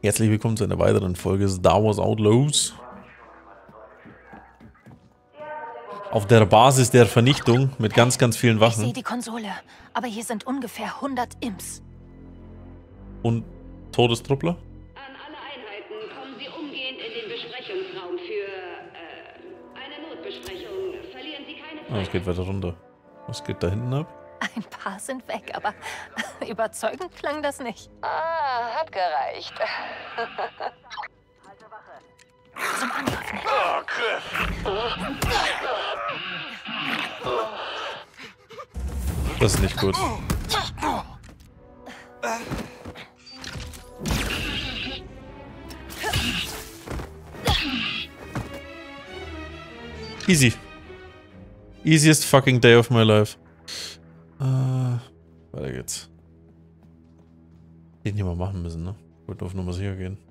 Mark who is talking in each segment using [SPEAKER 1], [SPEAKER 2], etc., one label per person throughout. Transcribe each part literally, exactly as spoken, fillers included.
[SPEAKER 1] Herzlich willkommen zu einer weiteren Folge Star Wars Outlaws. Auf der Basis der Vernichtung mit ganz, ganz vielen
[SPEAKER 2] Ich sehe
[SPEAKER 1] Waffen.
[SPEAKER 2] die Konsole, aber hier sind ungefähr hundert Imps.
[SPEAKER 1] Und Todestruppler?
[SPEAKER 3] An alle Einheiten kommen Sie umgehend in den Besprechungsraum für äh, eine Notbesprechung. Verlieren Sie keine Zeit.
[SPEAKER 1] Ah, es geht weiter runter. Was geht da hinten ab?
[SPEAKER 2] Ein paar sind weg, aber überzeugend klang das nicht.
[SPEAKER 3] Ah, hat gereicht.
[SPEAKER 2] Zum Angriff, Nick.
[SPEAKER 1] Das ist nicht gut. Easy. Easiest fucking day of my life. Äh, weiter geht's. Den hier mal machen müssen, ne? Ich wollte auf Nummer sicher gehen.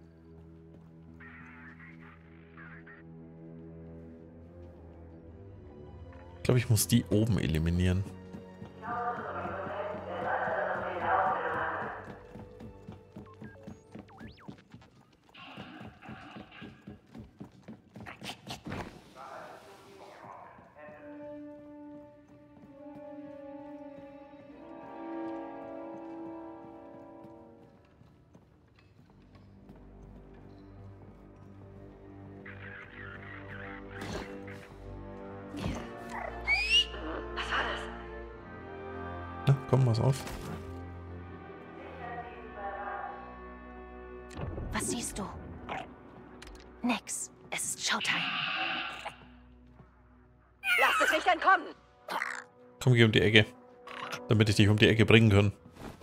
[SPEAKER 1] Ich glaube, ich muss die oben eliminieren. Na, komm, pass auf.
[SPEAKER 2] Was siehst du? Nix. Es ist Showtime.
[SPEAKER 3] Lass es nicht entkommen.
[SPEAKER 1] Komm, geh um die Ecke. Damit ich dich um die Ecke bringen kann.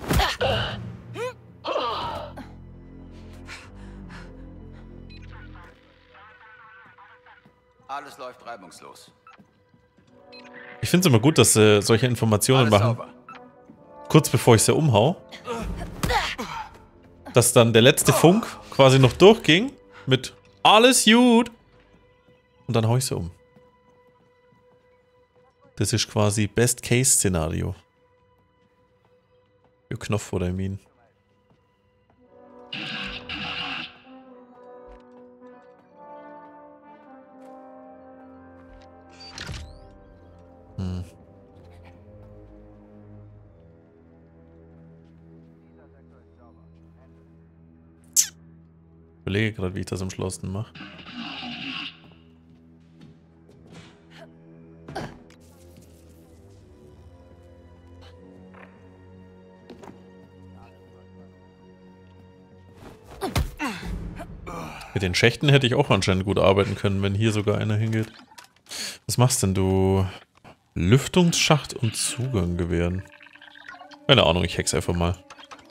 [SPEAKER 4] Alles läuft reibungslos.
[SPEAKER 1] Ich finde es immer gut, dass sie solche Informationen
[SPEAKER 4] Alles
[SPEAKER 1] machen,
[SPEAKER 4] sauber.
[SPEAKER 1] kurz bevor ich sie umhau. Dass dann der letzte Funk quasi noch durchging mit alles gut. Und dann hau ich sie um. Das ist quasi Best-Case-Szenario. Für Knopf oder Min. Hm. Ich überlege gerade, wie ich das am schlausten mache. Mit den Schächten hätte ich auch anscheinend gut arbeiten können, wenn hier sogar einer hingeht. Was machst denn du? Lüftungsschacht und Zugang gewähren. Keine Ahnung, ich hex einfach mal.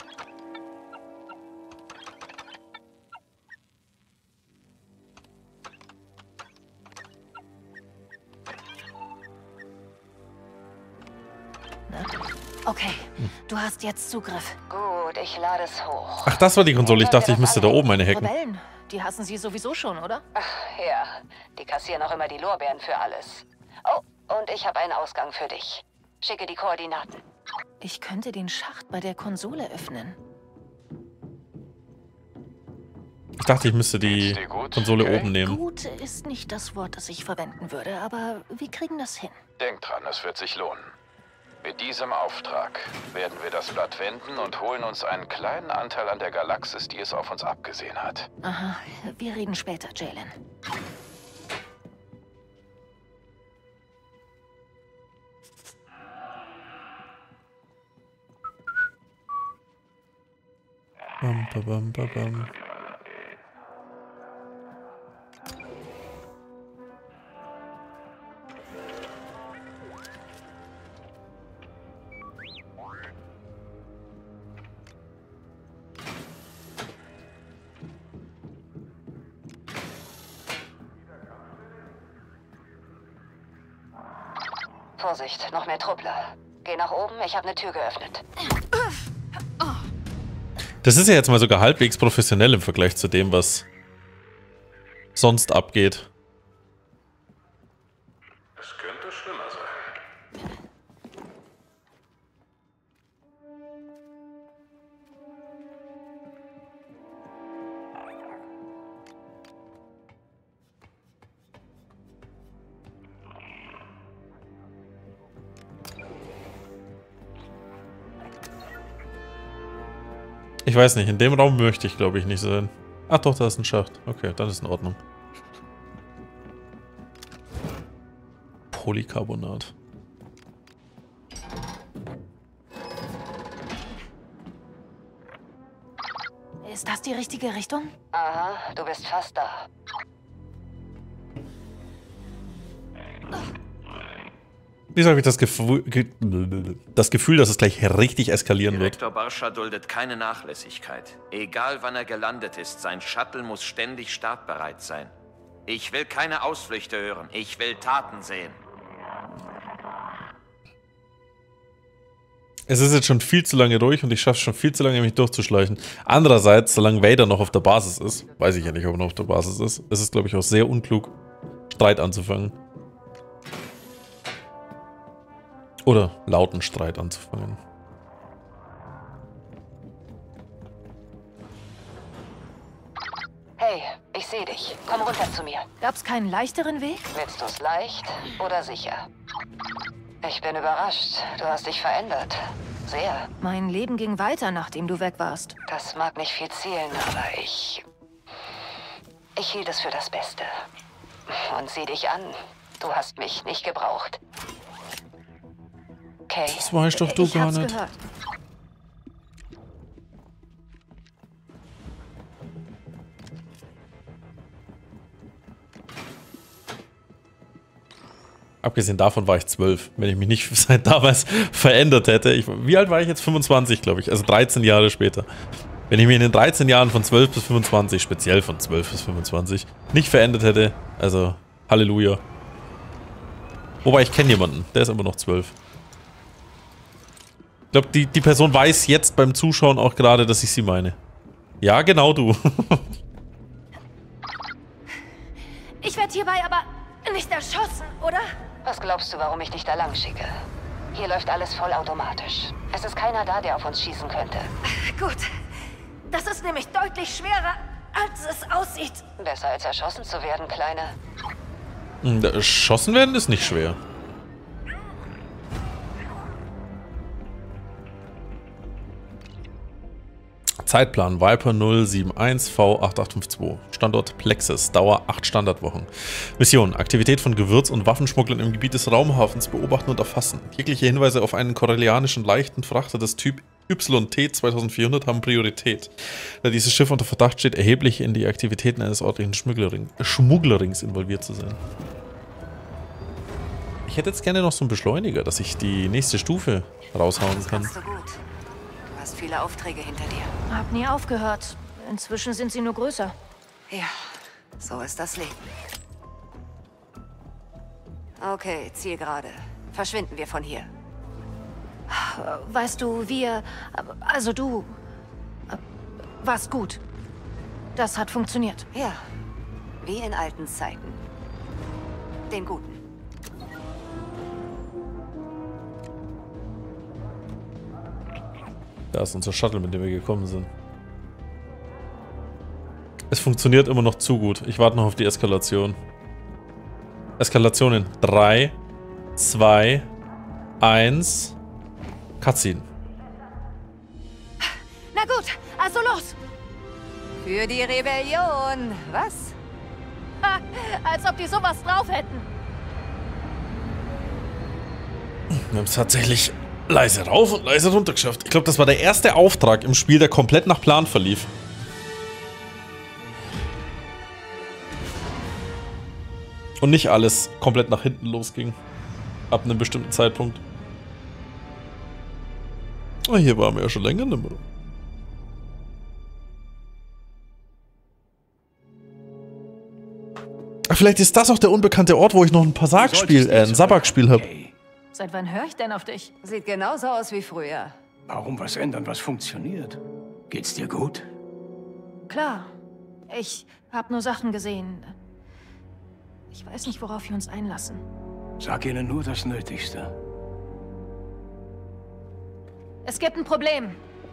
[SPEAKER 2] Okay, du hast jetzt Zugriff.
[SPEAKER 3] Gut, ich lade es hoch.
[SPEAKER 1] Ach, das war die Konsole. Ich dachte, ich müsste da oben eine hacken.
[SPEAKER 2] Rebellen, die hassen sie sowieso schon, oder?
[SPEAKER 3] Ja, die kassieren auch immer die Lorbeeren für alles. Oh, und ich habe einen Ausgang für dich. Schicke die Koordinaten.
[SPEAKER 2] Ich könnte den Schacht bei der Konsole öffnen.
[SPEAKER 1] Ich dachte, ich müsste die Konsole oben nehmen.
[SPEAKER 2] Gut ist nicht das Wort, das ich verwenden würde, aber wir kriegen das hin.
[SPEAKER 5] Denk dran, es wird sich lohnen. Mit diesem Auftrag werden wir das Blatt wenden und holen uns einen kleinen Anteil an der Galaxis, die es auf uns abgesehen hat.
[SPEAKER 2] Aha, wir reden später, Jalen.
[SPEAKER 1] Bam, ba, bam, ba, bam.
[SPEAKER 3] Vorsicht, noch mehr Truppler. Geh nach oben, ich habe eine Tür geöffnet.
[SPEAKER 1] Das ist ja jetzt mal sogar halbwegs professionell im Vergleich zu dem, was sonst abgeht.
[SPEAKER 5] Es könnte schlimmer sein.
[SPEAKER 1] Ich weiß nicht, in dem Raum möchte ich, glaube ich, nicht sein. Ach doch, da ist ein Schacht. Okay, dann ist in Ordnung. Polycarbonat.
[SPEAKER 2] Ist das die richtige Richtung?
[SPEAKER 6] Aha, du bist fast da.
[SPEAKER 1] Wieso habe ich das Gefühl, das Gefühl, dass es gleich richtig eskalieren wird?
[SPEAKER 4] Direktor Barscha duldet keine Nachlässigkeit. Egal wann er gelandet ist, sein Shuttle muss ständig startbereit sein. Ich will keine Ausflüchte hören. Ich will Taten sehen.
[SPEAKER 1] Es ist jetzt schon viel zu lange ruhig und ich schaffe es schon viel zu lange, mich durchzuschleichen. Andererseits, solange Vader noch auf der Basis ist, weiß ich ja nicht, ob er noch auf der Basis ist, ist es, glaube ich, auch sehr unklug, Streit anzufangen. Oder lauten Streit anzufangen.
[SPEAKER 6] Hey, ich sehe dich. Komm runter zu mir.
[SPEAKER 2] Gab's keinen leichteren Weg?
[SPEAKER 6] Willst du's leicht oder sicher? Ich bin überrascht. Du hast dich verändert. Sehr.
[SPEAKER 2] Mein Leben ging weiter, nachdem du weg warst.
[SPEAKER 6] Das mag nicht viel zielen, aber ich... Ich hielt es für das Beste. Und sieh dich an. Du hast mich nicht gebraucht. Okay.
[SPEAKER 1] Das weißt doch du
[SPEAKER 2] ich
[SPEAKER 1] gar
[SPEAKER 2] hab's
[SPEAKER 1] nicht.
[SPEAKER 2] Gehört.
[SPEAKER 1] Abgesehen davon war ich zwölf, wenn ich mich nicht seit damals verändert hätte. Ich, wie alt war ich jetzt? fünfundzwanzig, glaube ich. Also dreizehn Jahre später. Wenn ich mich in den dreizehn Jahren von zwölf bis fünfundzwanzig, speziell von zwölf bis fünfundzwanzig, nicht verändert hätte, also Halleluja. Wobei, ich kenne jemanden, der ist immer noch zwölf. Ich glaube, die, die Person weiß jetzt beim Zuschauen auch gerade, dass ich sie meine. Ja, genau du.
[SPEAKER 2] Ich werde hierbei aber nicht erschossen, oder?
[SPEAKER 6] Was glaubst du, warum ich dich da lang schicke? Hier läuft alles vollautomatisch. Es ist keiner da, der auf uns schießen könnte.
[SPEAKER 2] Gut. Das ist nämlich deutlich schwerer, als es aussieht.
[SPEAKER 6] Besser als erschossen zu werden, Kleine.
[SPEAKER 1] Erschossen werden ist nicht schwer. Zeitplan Viper null sieben eins V acht acht fünf zwei. Standort Plexus. Dauer acht Standardwochen. Mission. Aktivität von Gewürz- und Waffenschmugglern im Gebiet des Raumhafens beobachten und erfassen. Jegliche Hinweise auf einen korellianischen leichten Frachter des Typ Y T zweitausendvierhundert haben Priorität. Da dieses Schiff unter Verdacht steht, erheblich in die Aktivitäten eines örtlichen Schmugglerring, Schmugglerrings involviert zu sein. Ich hätte jetzt gerne noch so einen Beschleuniger, dass ich die nächste Stufe raushauen kann.
[SPEAKER 6] Kannst du gut. Du hast viele Aufträge hinter dir.
[SPEAKER 2] Hab nie aufgehört. Inzwischen sind sie nur größer.
[SPEAKER 6] Ja, so ist das Leben. Okay, Zielgerade. Verschwinden wir von hier.
[SPEAKER 2] Weißt du, wir... Also du... warst gut. Das hat funktioniert.
[SPEAKER 6] Ja, wie in alten Zeiten. Den Guten.
[SPEAKER 1] Da ist unser Shuttle, mit dem wir gekommen sind. Es funktioniert immer noch zu gut. Ich warte noch auf die Eskalation. Eskalation in drei, zwei, eins. Cutscene.
[SPEAKER 2] Na gut, also los!
[SPEAKER 6] Für die Rebellion. Was?
[SPEAKER 2] Ha, als ob die sowas drauf hätten.
[SPEAKER 1] Wir haben es tatsächlich leise rauf und leise runter geschafft. Ich glaube, das war der erste Auftrag im Spiel, der komplett nach Plan verlief. Und nicht alles komplett nach hinten losging. Ab einem bestimmten Zeitpunkt. Oh, hier waren wir ja schon länger nicht mehr. Ach, vielleicht ist das auch der unbekannte Ort, wo ich noch ein Pasag-Spiel, äh, ein Sabak-Spiel habe.
[SPEAKER 2] Seit wann höre ich denn auf dich?
[SPEAKER 6] Sieht genauso aus wie früher.
[SPEAKER 7] Warum was ändern, was funktioniert? Geht's dir gut?
[SPEAKER 2] Klar. Ich habe nur Sachen gesehen. Ich weiß nicht, worauf wir uns einlassen.
[SPEAKER 7] Sag ihnen nur das Nötigste.
[SPEAKER 2] Es gibt ein Problem.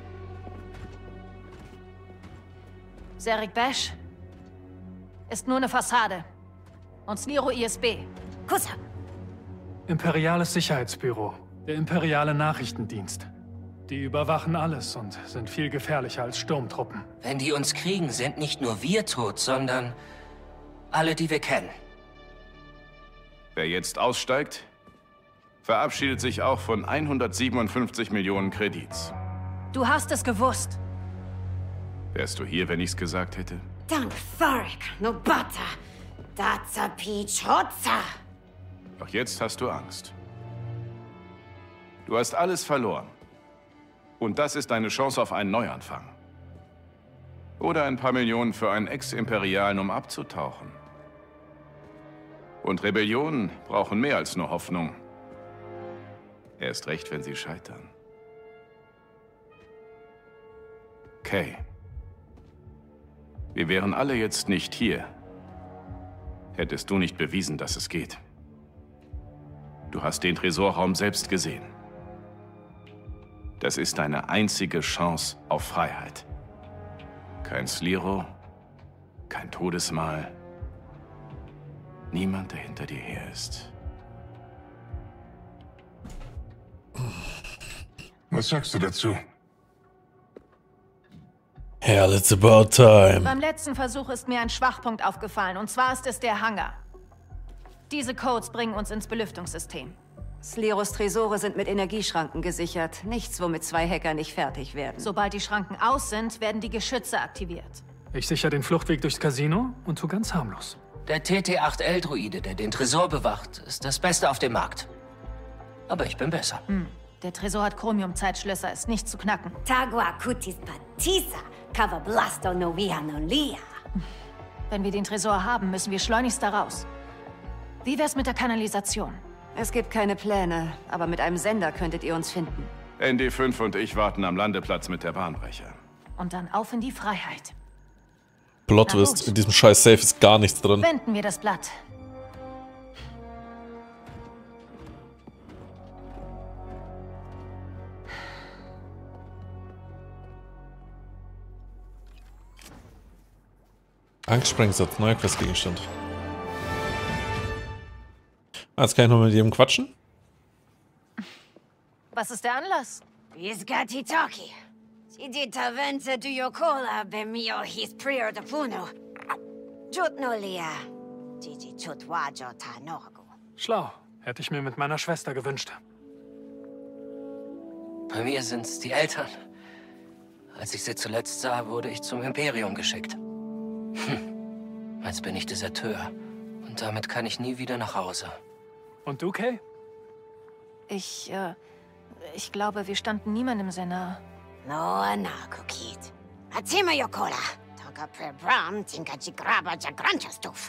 [SPEAKER 2] Serek Bash ist nur eine Fassade. Und Sliro I S B. Kussa.
[SPEAKER 8] Imperiales Sicherheitsbüro. Der Imperiale Nachrichtendienst. Die überwachen alles und sind viel gefährlicher als Sturmtruppen.
[SPEAKER 9] Wenn die uns kriegen, sind nicht nur wir tot, sondern alle, die wir kennen.
[SPEAKER 5] Wer jetzt aussteigt, verabschiedet sich auch von hundertsiebenundfünfzig Millionen Kredits.
[SPEAKER 2] Du hast es gewusst.
[SPEAKER 5] Wärst du hier, wenn ich's gesagt hätte?
[SPEAKER 10] Dank Thorek, Nobata, Daza Pichotza.
[SPEAKER 5] Doch jetzt hast du Angst. Du hast alles verloren. Und das ist deine Chance auf einen Neuanfang. Oder ein paar Millionen für einen Ex-Imperialen, um abzutauchen. Und Rebellionen brauchen mehr als nur Hoffnung. Erst recht, wenn sie scheitern. Kay. Wir wären alle jetzt nicht hier. Hättest du nicht bewiesen, dass es geht. Du hast den Tresorraum selbst gesehen. Das ist deine einzige Chance auf Freiheit. Kein Sliro, kein Todesmahl. Niemand, der hinter dir her ist.
[SPEAKER 11] Was sagst du dazu?
[SPEAKER 1] Hell, it's about time.
[SPEAKER 2] Beim letzten Versuch ist mir ein Schwachpunkt aufgefallen, und zwar ist es der Hangar. Diese Codes bringen uns ins Belüftungssystem.
[SPEAKER 6] Sliros Tresore sind mit Energieschranken gesichert. Nichts, womit zwei Hacker nicht fertig werden.
[SPEAKER 2] Sobald die Schranken aus sind, werden die Geschütze aktiviert.
[SPEAKER 8] Ich sichere den Fluchtweg durchs Casino und tu ganz harmlos.
[SPEAKER 9] Der T T acht L-Druide, der den Tresor bewacht, ist das Beste auf dem Markt. Aber ich bin besser.
[SPEAKER 2] Hm. Der Tresor hat Chromium-Zeitschlösser, ist nicht zu knacken.
[SPEAKER 10] Tagua Kutis Patisa, Cavablasto Novia Nolia.
[SPEAKER 2] Wenn wir den Tresor haben, müssen wir schleunigst da raus. Wie wär's mit der Kanalisation?
[SPEAKER 6] Es gibt keine Pläne, aber mit einem Sender könntet ihr uns finden.
[SPEAKER 5] N D fünf und ich warten am Landeplatz mit der Bahnbrecher.
[SPEAKER 2] Und dann auf in die Freiheit.
[SPEAKER 1] Plot Twist, in diesem scheiß Safe ist gar nichts drin.
[SPEAKER 2] Wenden wir das Blatt.
[SPEAKER 1] Angstsprengsatz, neuer Questgegenstand. Jetzt kann ich noch mit jedem quatschen.
[SPEAKER 2] Was ist der Anlass?
[SPEAKER 10] Isgati Toki. Sidita Venze du Yokola Bemio his prior de Puno. Jutnolia. Gigi Chutwajo Tanogu.
[SPEAKER 8] Schlau. Hätte ich mir mit meiner Schwester gewünscht.
[SPEAKER 9] Bei mir sind's die Eltern. Als ich sie zuletzt sah, wurde ich zum Imperium geschickt. Hm. Jetzt bin ich Deserteur. Und damit kann ich nie wieder nach Hause.
[SPEAKER 8] Und du, Kay?
[SPEAKER 2] Ich, äh, ich glaube, wir standen niemandem sehr nah.
[SPEAKER 10] No, na, Kukit. Atima Yokola. Toga per Bram, Tinkaji Graba Jagranchastuf.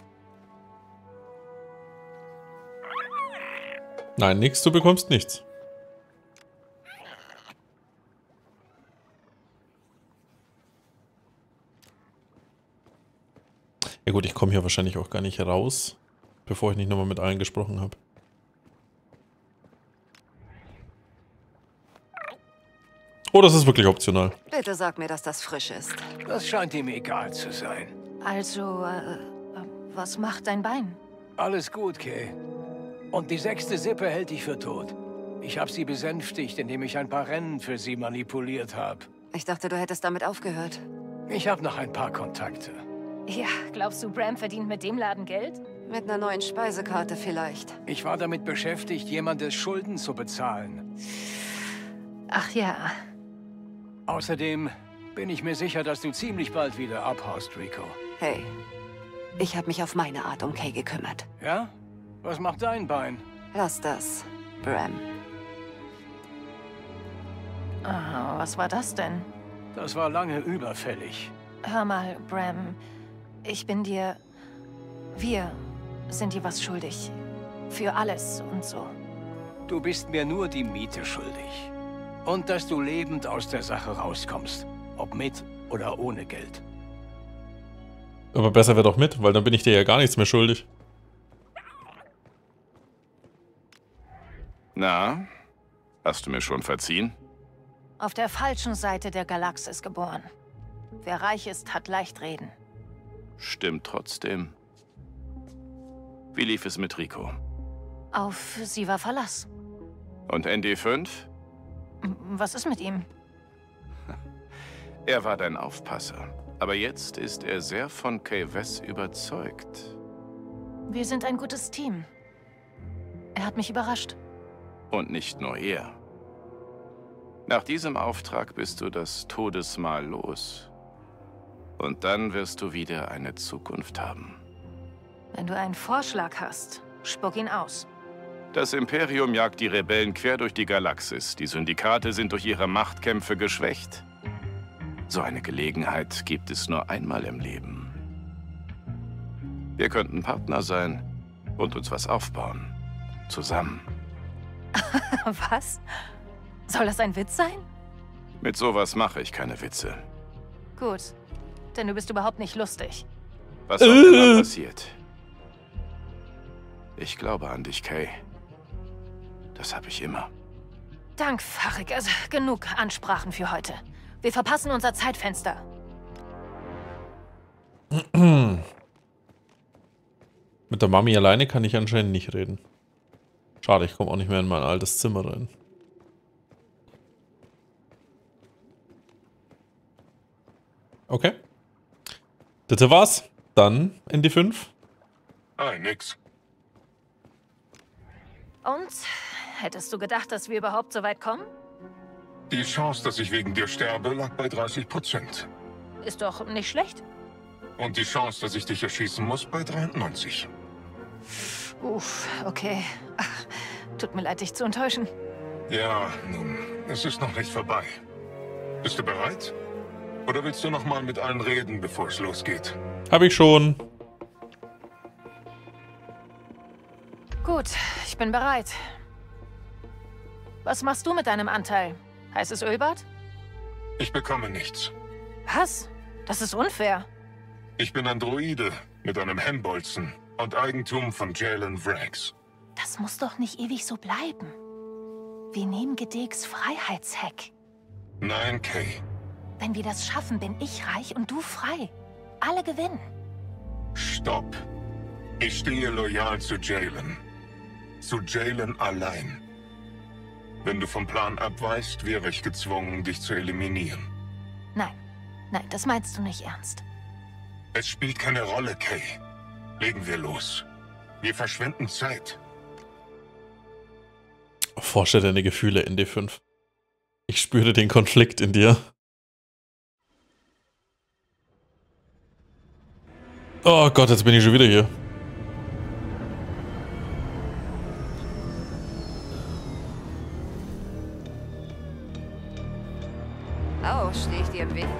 [SPEAKER 1] Nein, nix, du bekommst nichts. Ja gut, ich komme hier wahrscheinlich auch gar nicht raus, bevor ich nicht nochmal mit allen gesprochen habe. Oh, das ist wirklich optional.
[SPEAKER 6] Bitte sag mir, dass das frisch ist.
[SPEAKER 7] Das scheint ihm egal zu sein.
[SPEAKER 2] Also, äh, was macht dein Bein?
[SPEAKER 7] Alles gut, Kay. Und die sechste Sippe hält dich für tot. Ich habe sie besänftigt, indem ich ein paar Rennen für sie manipuliert habe.
[SPEAKER 6] Ich dachte, du hättest damit aufgehört.
[SPEAKER 7] Ich habe noch ein paar Kontakte.
[SPEAKER 2] Ja, glaubst du, Bram verdient mit dem Laden Geld?
[SPEAKER 6] Mit einer neuen Speisekarte vielleicht.
[SPEAKER 7] Ich war damit beschäftigt, jemandes Schulden zu bezahlen.
[SPEAKER 2] Ach ja.
[SPEAKER 7] Außerdem bin ich mir sicher, dass du ziemlich bald wieder abhaust, Rico.
[SPEAKER 6] Hey, ich habe mich auf meine Art um Kay gekümmert.
[SPEAKER 7] Ja? Was macht dein Bein?
[SPEAKER 6] Lass das, Bram.
[SPEAKER 2] Ah, was war das denn?
[SPEAKER 7] Das war lange überfällig.
[SPEAKER 2] Hör mal, Bram. Ich bin dir... Wir sind dir was schuldig. Für alles und so.
[SPEAKER 7] Du bist mir nur die Miete schuldig. Und dass du lebend aus der Sache rauskommst. Ob mit oder ohne Geld.
[SPEAKER 1] Aber besser wäre doch mit, weil dann bin ich dir ja gar nichts mehr schuldig.
[SPEAKER 5] Na, hast du mir schon verziehen?
[SPEAKER 2] Auf der falschen Seite der Galaxis geboren. Wer reich ist, hat leicht reden.
[SPEAKER 5] Stimmt trotzdem. Wie lief es mit Rico?
[SPEAKER 2] Auf sie war Verlass.
[SPEAKER 5] Und N D fünf?
[SPEAKER 2] Was ist mit ihm?
[SPEAKER 5] Er war dein Aufpasser. Aber jetzt ist er sehr von Kay Wess überzeugt.
[SPEAKER 2] Wir sind ein gutes Team. Er hat mich überrascht.
[SPEAKER 5] Und nicht nur er. Nach diesem Auftrag bist du das Todesmal los. Und dann wirst du wieder eine Zukunft haben.
[SPEAKER 2] Wenn du einen Vorschlag hast, spuck ihn aus.
[SPEAKER 5] Das Imperium jagt die Rebellen quer durch die Galaxis. Die Syndikate sind durch ihre Machtkämpfe geschwächt. So eine Gelegenheit gibt es nur einmal im Leben. Wir könnten Partner sein und uns was aufbauen. Zusammen.
[SPEAKER 2] Was? Soll das ein Witz sein?
[SPEAKER 5] Mit sowas mache ich keine Witze.
[SPEAKER 2] Gut, denn du bist überhaupt nicht lustig.
[SPEAKER 5] Was auch immer passiert. Ich glaube an dich, Kay. Das habe ich immer.
[SPEAKER 2] Dank, Farik. Also, genug Ansprachen für heute. Wir verpassen unser Zeitfenster.
[SPEAKER 1] Mit der Mami alleine kann ich anscheinend nicht reden. Schade, ich komme auch nicht mehr in mein altes Zimmer rein. Okay. Das war's. Dann N D fünf.
[SPEAKER 11] Ah, nix.
[SPEAKER 2] Und? Hättest du gedacht, dass wir überhaupt so weit kommen?
[SPEAKER 11] Die Chance, dass ich wegen dir sterbe, lag bei dreißig Prozent.
[SPEAKER 2] Ist doch nicht schlecht.
[SPEAKER 11] Und die Chance, dass ich dich erschießen muss, bei dreiundneunzig.
[SPEAKER 2] Uff, okay. Ach, tut mir leid, dich zu enttäuschen.
[SPEAKER 11] Ja, nun, es ist noch nicht vorbei. Bist du bereit? Oder willst du noch mal mit allen reden, bevor es losgeht?
[SPEAKER 1] Hab ich schon.
[SPEAKER 2] Gut, ich bin bereit. Was machst du mit deinem Anteil? Heißes Ölbad?
[SPEAKER 11] Ich bekomme nichts.
[SPEAKER 2] Was? Das ist unfair.
[SPEAKER 11] Ich bin Androide mit einem Hemmbolzen und Eigentum von Jalen Vrax.
[SPEAKER 2] Das muss doch nicht ewig so bleiben. Wir nehmen Gedegs Freiheitshack.
[SPEAKER 11] Nein, Kay.
[SPEAKER 2] Wenn wir das schaffen, bin ich reich und du frei. Alle gewinnen.
[SPEAKER 11] Stopp. Ich stehe loyal zu Jalen. Zu Jalen allein. Wenn du vom Plan abweichst, wäre ich gezwungen, dich zu eliminieren.
[SPEAKER 2] Nein, nein, das meinst du nicht ernst.
[SPEAKER 11] Es spielt keine Rolle, Kay. Legen wir los. Wir verschwenden Zeit.
[SPEAKER 1] Forsche deine Gefühle, N D fünf. Ich spüre den Konflikt in dir. Oh Gott, jetzt bin ich schon wieder hier.
[SPEAKER 6] Oh, stehe ich dir im Weg?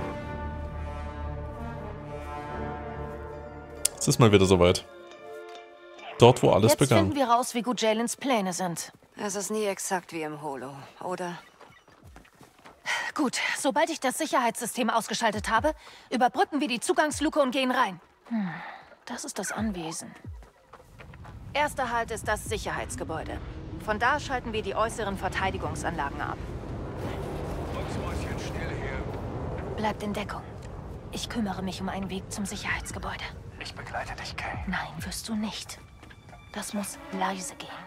[SPEAKER 1] Es ist mal wieder soweit. Dort, wo alles
[SPEAKER 2] Jetzt
[SPEAKER 1] begann.
[SPEAKER 2] finden wir raus, wie gut Jalens Pläne sind.
[SPEAKER 6] Es ist nie exakt wie im Holo, oder?
[SPEAKER 2] Gut, sobald ich das Sicherheitssystem ausgeschaltet habe, überbrücken wir die Zugangsluke und gehen rein. Hm, das ist das Anwesen. Erster Halt ist das Sicherheitsgebäude. Von da schalten wir die äußeren Verteidigungsanlagen ab. Bleibt in Deckung. Ich kümmere mich um einen Weg zum Sicherheitsgebäude.
[SPEAKER 7] Ich begleite dich, Kay.
[SPEAKER 2] Nein, wirst du nicht. Das muss leise gehen.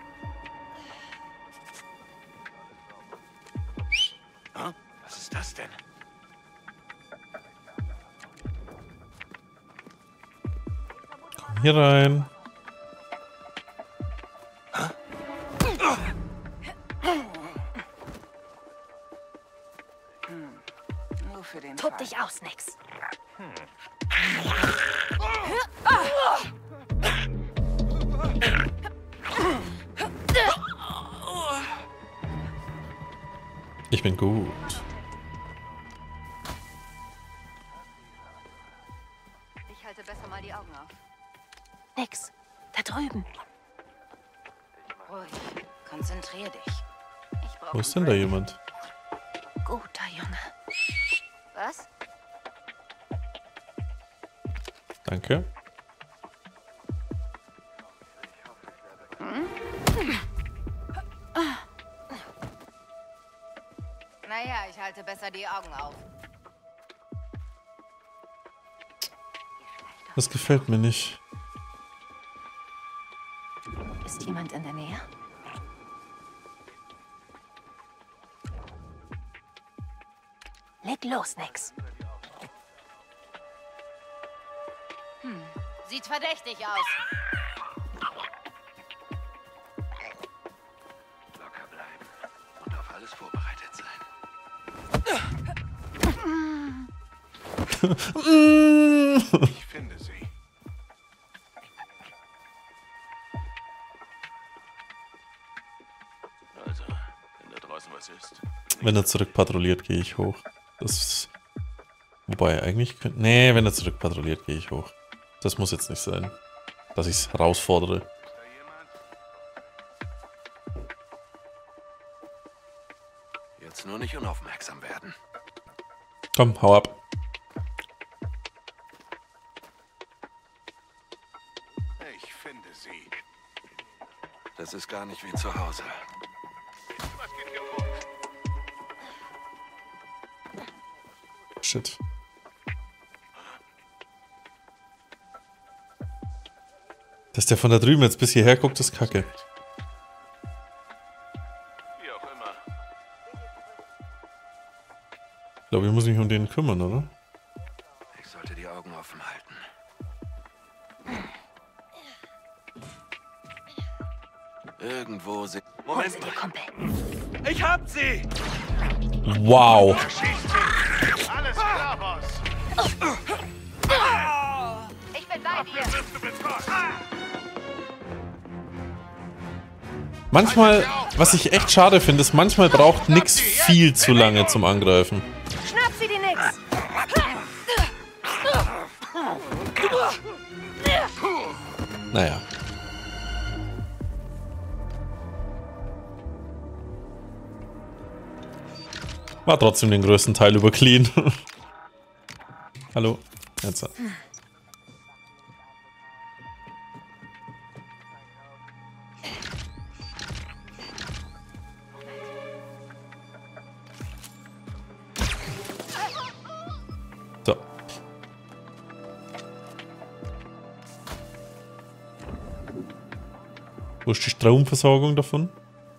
[SPEAKER 4] Huh? Was ist das denn?
[SPEAKER 1] Komm hier rein.
[SPEAKER 6] Nur für den
[SPEAKER 2] Tob
[SPEAKER 6] Fall.
[SPEAKER 2] dich aus, Nix.
[SPEAKER 1] Ich bin gut.
[SPEAKER 6] Ich halte besser mal die Augen auf.
[SPEAKER 2] Nix. Da drüben.
[SPEAKER 6] Ruhig. Konzentrier dich. Ich brauche
[SPEAKER 1] Wo ist denn da jemand?
[SPEAKER 2] Guter Junge.
[SPEAKER 6] Was?
[SPEAKER 1] Danke.
[SPEAKER 6] Naja, ich halte besser die Augen auf.
[SPEAKER 1] Das gefällt mir nicht.
[SPEAKER 2] Ist jemand in der Nähe? geht los, Nix.
[SPEAKER 12] Hm, sieht verdächtig aus.
[SPEAKER 9] Locker bleiben und auf alles vorbereitet sein.
[SPEAKER 5] Ich finde sie.
[SPEAKER 11] Also, wenn da draußen was ist.
[SPEAKER 1] Wenn er zurück patrouilliert, gehe ich hoch. Das. Wobei, eigentlich könnte. Nee, wenn er zurück patrouilliert, gehe ich hoch. Das muss jetzt nicht sein. Dass ich es herausfordere.
[SPEAKER 9] Jetzt nur nicht unaufmerksam werden.
[SPEAKER 1] Komm, hau ab.
[SPEAKER 5] Ich finde sie.
[SPEAKER 9] Das ist gar nicht wie zu Hause.
[SPEAKER 5] Was geht hier vor?
[SPEAKER 1] Shit. Dass der von da drüben jetzt bis hierher guckt, ist kacke.
[SPEAKER 5] Wie auch immer.
[SPEAKER 1] Ich glaube, ich muss mich um den kümmern, oder?
[SPEAKER 9] Ich sollte die Augen offen halten. Irgendwo sind...
[SPEAKER 2] Moment. Dir, Kumpel.
[SPEAKER 9] Ich hab sie!
[SPEAKER 1] Wow.
[SPEAKER 5] Alles klar, Boss.
[SPEAKER 12] Ich bin bei dir.
[SPEAKER 1] Manchmal, was ich echt schade finde, ist, manchmal braucht nix viel zu lange zum Angreifen.
[SPEAKER 2] Schnapp sie die Nix!
[SPEAKER 1] Naja. War trotzdem den größten Teil über clean. Hallo. Jetzt. So. Wo ist die Stromversorgung davon?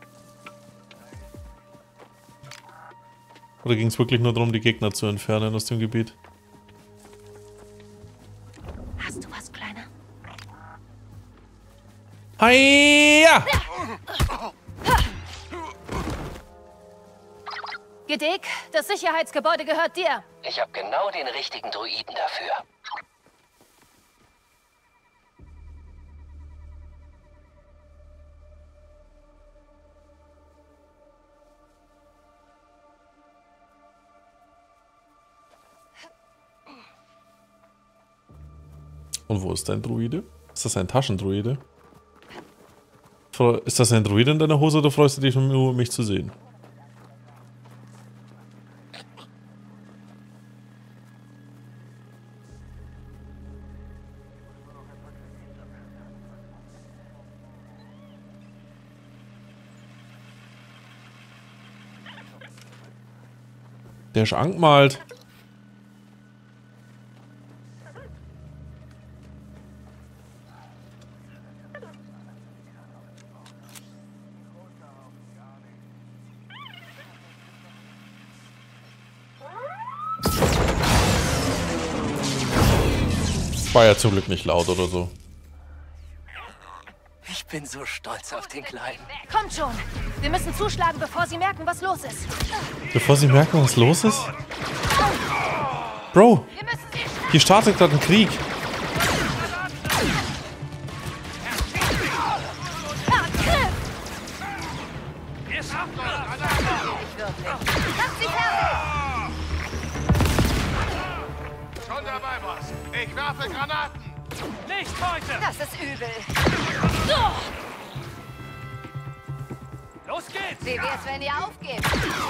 [SPEAKER 1] Oder ging es wirklich nur darum, die Gegner zu entfernen aus dem Gebiet?
[SPEAKER 2] Hast du was, Kleiner?
[SPEAKER 1] Hiya!
[SPEAKER 2] Gedeck, das Sicherheitsgebäude gehört dir.
[SPEAKER 9] Ich habe genau den richtigen Druiden dafür.
[SPEAKER 1] Und wo ist dein Druide? Ist das ein Taschendruide? Fre- Ist das ein Druide in deiner Hose oder freust du dich nur, mich zu sehen? Der ist angemalt. War ja zum Glück nicht laut oder so.
[SPEAKER 9] Ich bin so stolz auf den Kleinen.
[SPEAKER 2] Kommt schon. Wir müssen zuschlagen, bevor sie merken, was los ist.
[SPEAKER 1] Bevor sie merken, was los ist? Bro, hier startet gerade ein Krieg.
[SPEAKER 5] Schon dabei, Boss. Ich werfe Granaten.
[SPEAKER 12] Nicht heute!
[SPEAKER 2] Das ist übel.
[SPEAKER 12] Los geht's! Wie wär's, wenn ihr aufgebt?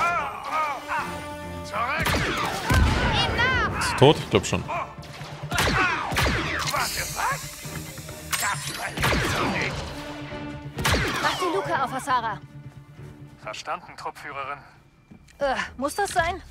[SPEAKER 5] Zurück.
[SPEAKER 12] Ihm nach!
[SPEAKER 1] Ist tot? Ich glaube schon.
[SPEAKER 5] Warte, was? Das überlebst du nicht.
[SPEAKER 2] Mach die Luke auf, Asara.
[SPEAKER 8] Verstanden, Truppführerin.
[SPEAKER 2] Äh, muss das sein?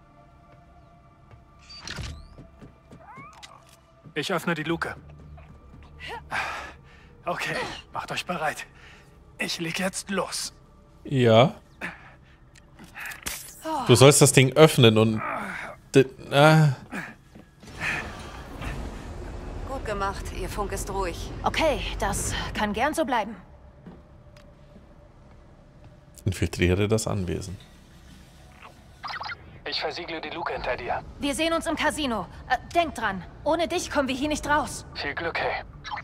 [SPEAKER 8] Ich öffne die Luke. Okay, macht euch bereit. Ich leg jetzt los.
[SPEAKER 1] Ja. Du sollst das Ding öffnen und... Äh.
[SPEAKER 12] Gut gemacht, ihr Funk ist ruhig.
[SPEAKER 2] Okay, das kann gern so bleiben.
[SPEAKER 1] Infiltriere das Anwesen.
[SPEAKER 8] Ich versiegle die Luke hinter dir.
[SPEAKER 2] Wir sehen uns im Casino. Äh, denk dran, ohne dich kommen wir hier nicht raus.
[SPEAKER 8] Viel Glück, hey.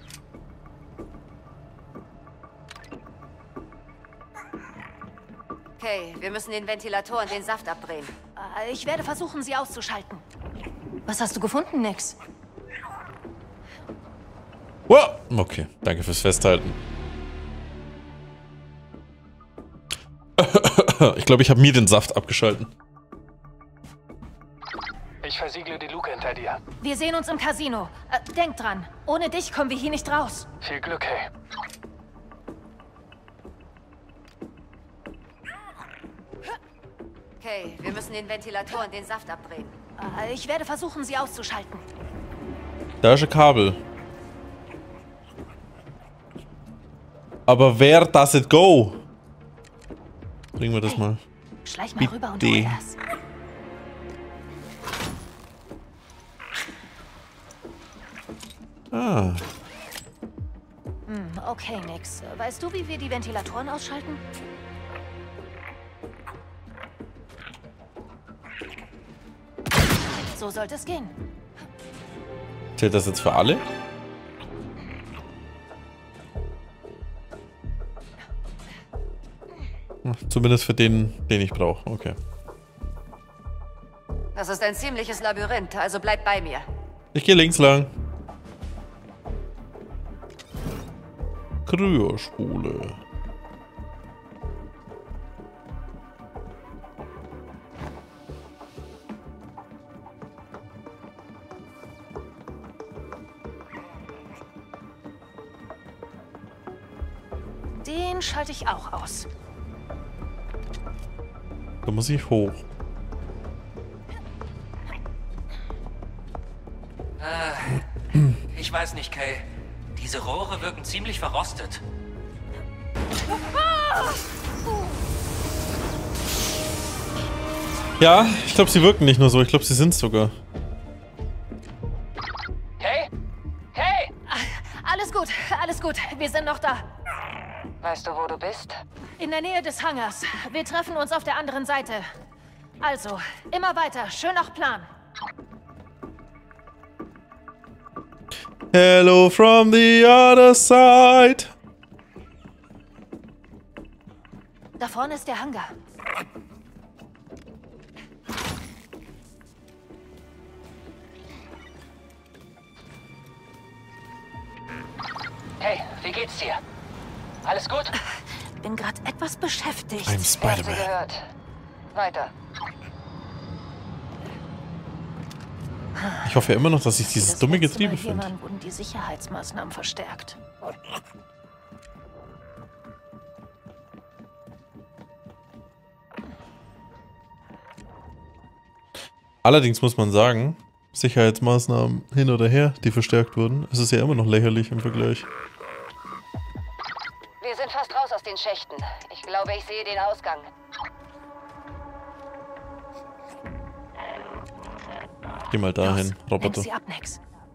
[SPEAKER 12] Okay, wir müssen den Ventilator und den Saft abdrehen.
[SPEAKER 2] Äh, ich werde versuchen, sie auszuschalten. Was hast du gefunden, Nix?
[SPEAKER 1] Wow. Okay, danke fürs Festhalten. Ich glaube, ich habe mir den Saft abgeschalten.
[SPEAKER 8] Ich versiegle die Luke hinter dir.
[SPEAKER 2] Wir sehen uns im Casino. Äh, denk dran, ohne dich kommen wir hier nicht raus.
[SPEAKER 8] Viel Glück, hey.
[SPEAKER 12] Okay, wir müssen den Ventilator und den Saft abdrehen.
[SPEAKER 2] Äh, ich werde versuchen, sie auszuschalten.
[SPEAKER 1] Da ist ein Kabel. Aber where does it go? Bringen wir das mal.
[SPEAKER 2] Schleich mal
[SPEAKER 1] Bitte.
[SPEAKER 2] rüber und hol das.
[SPEAKER 1] Ah.
[SPEAKER 2] Hm, okay, Nix. Weißt du, wie wir die Ventilatoren ausschalten? So sollte es gehen.
[SPEAKER 1] Zählt das jetzt für alle? Ach, zumindest für den, den ich brauche. Okay.
[SPEAKER 12] Das ist ein ziemliches Labyrinth, also bleib bei mir.
[SPEAKER 1] Ich gehe links lang. Kryospule.
[SPEAKER 2] Den schalte ich auch aus.
[SPEAKER 1] Da muss ich hoch.
[SPEAKER 9] Äh, ich weiß nicht, Kay. Diese Rohre wirken ziemlich verrostet.
[SPEAKER 1] Ja, ich glaube, sie wirken nicht nur so. Ich glaube, sie sind sogar.
[SPEAKER 9] Kay? Kay!
[SPEAKER 2] Alles gut, alles gut. Wir sind noch da.
[SPEAKER 6] Weißt du, wo du bist?
[SPEAKER 2] In der Nähe des Hangars. Wir treffen uns auf der anderen Seite. Also, immer weiter. Schön nach Plan.
[SPEAKER 1] Hello from the other side.
[SPEAKER 2] Da vorne ist der Hangar.
[SPEAKER 9] Hey, wie geht's dir? Alles gut?
[SPEAKER 2] Bin gerade etwas beschäftigt.
[SPEAKER 1] I'm
[SPEAKER 6] Sie
[SPEAKER 1] Spider-Man.
[SPEAKER 6] gehört. Weiter.
[SPEAKER 1] Ich hoffe ja immer noch, dass ich dieses
[SPEAKER 2] Das
[SPEAKER 1] dumme
[SPEAKER 2] letzte
[SPEAKER 1] Getriebe
[SPEAKER 2] Mal hier
[SPEAKER 1] finde.
[SPEAKER 2] waren, wurden die Sicherheitsmaßnahmen verstärkt.
[SPEAKER 1] Allerdings muss man sagen, Sicherheitsmaßnahmen hin oder her, die verstärkt wurden, es ist ja immer noch lächerlich im Vergleich.
[SPEAKER 12] Wir sind fast raus aus den Schächten. Ich glaube, ich sehe den Ausgang.
[SPEAKER 1] Geh mal dahin,
[SPEAKER 2] Los,
[SPEAKER 1] Roboter.
[SPEAKER 2] Nimm sie ab, Nix.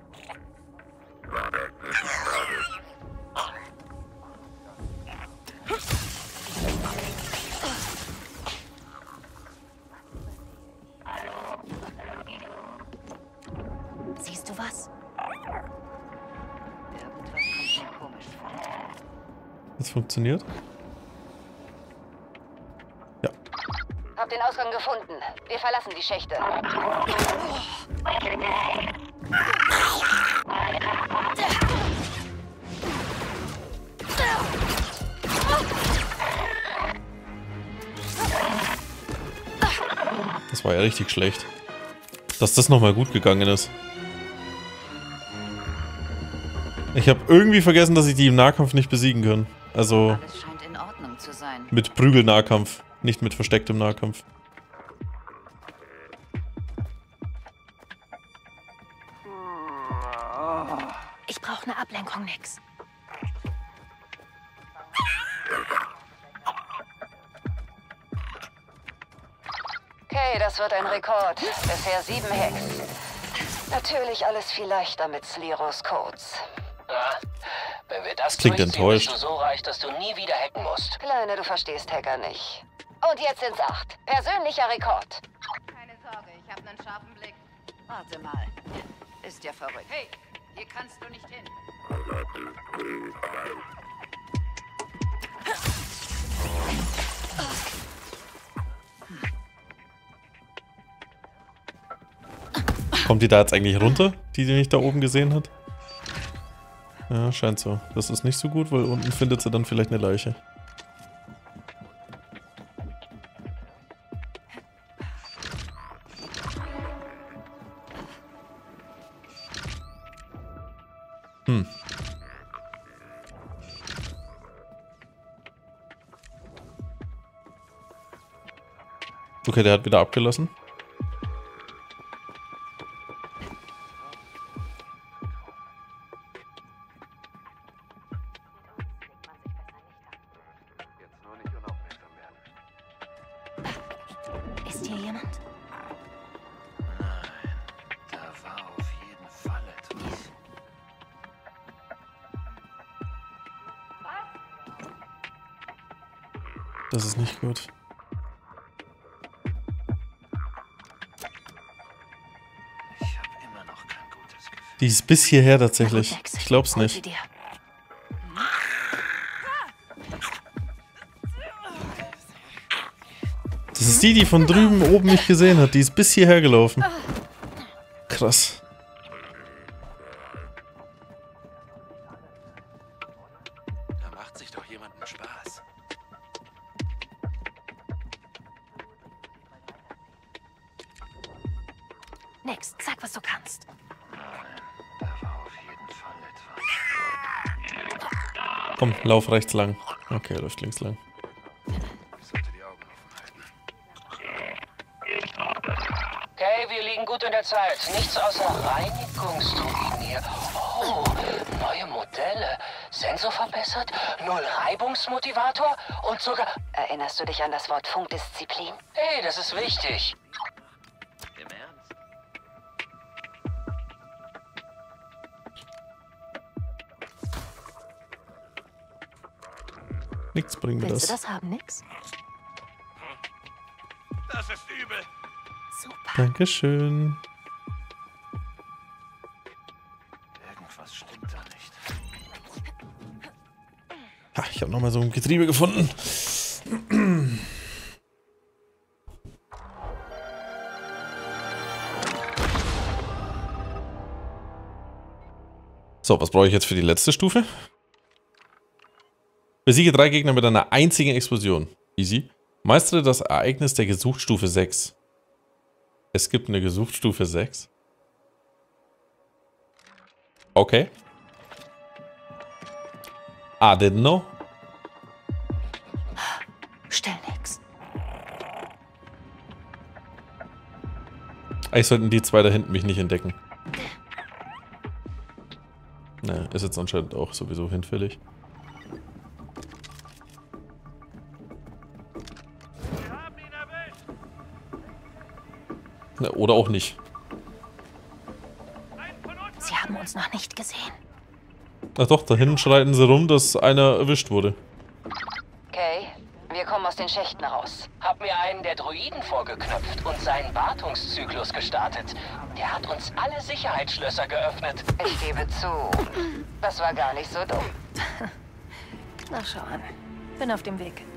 [SPEAKER 2] Siehst du was?
[SPEAKER 12] Irgendwas kommt mir komisch vor.
[SPEAKER 1] Das funktioniert? Ja.
[SPEAKER 12] Hab den Ausgang gefunden. Wir verlassen die Schächte.
[SPEAKER 1] Das war ja richtig schlecht. Dass das nochmal gut gegangen ist. Ich habe irgendwie vergessen, dass ich die im Nahkampf nicht besiegen kann. Also
[SPEAKER 12] Alles scheint in Ordnung zu sein.
[SPEAKER 1] mit Prügelnahkampf, nicht mit verstecktem Nahkampf.
[SPEAKER 2] Ich brauche eine Ablenkung, Nix.
[SPEAKER 6] Das wird ein Rekord. Bisher sieben Hacks. Natürlich alles viel leichter mit Sliros Codes.
[SPEAKER 9] Ja, wenn wir das
[SPEAKER 1] Klingt
[SPEAKER 9] durchziehen,
[SPEAKER 1] enttäuscht.
[SPEAKER 9] bist du so reich, dass du nie wieder hacken musst.
[SPEAKER 6] Kleine, du verstehst Hacker nicht.
[SPEAKER 12] Und jetzt sind's acht. Persönlicher Rekord.
[SPEAKER 3] Keine Sorge, ich habe einen scharfen Blick.
[SPEAKER 6] Warte mal. Ist ja verrückt.
[SPEAKER 3] Hey, hier kannst du nicht hin.
[SPEAKER 1] Kommt die da jetzt eigentlich runter, die die nicht da oben gesehen hat? Ja, scheint so. Das ist nicht so gut, weil unten findet sie dann vielleicht eine Leiche. Hm. Okay, der hat wieder abgelassen.
[SPEAKER 2] Ist hier jemand?
[SPEAKER 4] Nein, da war auf jeden Fall etwas.
[SPEAKER 1] Das ist nicht gut.
[SPEAKER 4] Ich habe immer noch kein gutes Gefühl.
[SPEAKER 1] Die ist bis hierher tatsächlich. Ich glaub's
[SPEAKER 2] Hol sie
[SPEAKER 1] nicht.
[SPEAKER 2] dir.
[SPEAKER 1] Das ist die, die von drüben oben nicht gesehen hat. Die ist bis hierher gelaufen. Krass.
[SPEAKER 4] Da macht sich doch jemand einen Spaß.
[SPEAKER 2] Nix, sag, was du kannst.
[SPEAKER 4] Nein, da war auf jeden Fall etwas.
[SPEAKER 1] Komm, lauf rechts lang. Okay, er läuft links lang.
[SPEAKER 4] Ich sollte die Augen offen halten.
[SPEAKER 9] Okay, wir liegen gut in der Zeit. Nichts außer Reinigungsdruiden hier. Oh, neue Modelle. Sensor verbessert, null Reibungsmotivator und sogar...
[SPEAKER 6] Erinnerst du dich an das Wort Funkdisziplin?
[SPEAKER 9] Hey, das ist wichtig.
[SPEAKER 4] Im Ernst?
[SPEAKER 1] Nichts bringt mir
[SPEAKER 2] Willst
[SPEAKER 1] das.
[SPEAKER 2] du das haben, nix?
[SPEAKER 4] Das ist übel.
[SPEAKER 2] Super.
[SPEAKER 1] Dankeschön.
[SPEAKER 4] Irgendwas stimmt da nicht.
[SPEAKER 1] Ha, ich habe nochmal so ein Getriebe gefunden. So, was brauche ich jetzt für die letzte Stufe? Besiege drei Gegner mit einer einzigen Explosion. Easy. Meistere das Ereignis der Gesuchtstufe sechs. Es gibt eine Gesuchtstufe sechs. Okay. I didn't know.
[SPEAKER 2] Stell nix.
[SPEAKER 1] Eigentlich sollten die zwei da hinten mich nicht entdecken. Ne, ist jetzt anscheinend auch sowieso hinfällig. Ne, oder auch nicht.
[SPEAKER 2] Sie haben uns noch nicht gesehen.
[SPEAKER 1] Ach doch, da hinten schreiten sie rum, dass einer erwischt wurde.
[SPEAKER 6] Okay, wir kommen aus den Schächten raus.
[SPEAKER 9] Hab mir einen der Droiden vorgeknöpft und seinen Wartungszyklus gestartet. Der hat uns alle Sicherheitsschlösser geöffnet.
[SPEAKER 6] Ich gebe zu, das war gar nicht so dumm.
[SPEAKER 2] Na schau an. Bin auf dem Weg.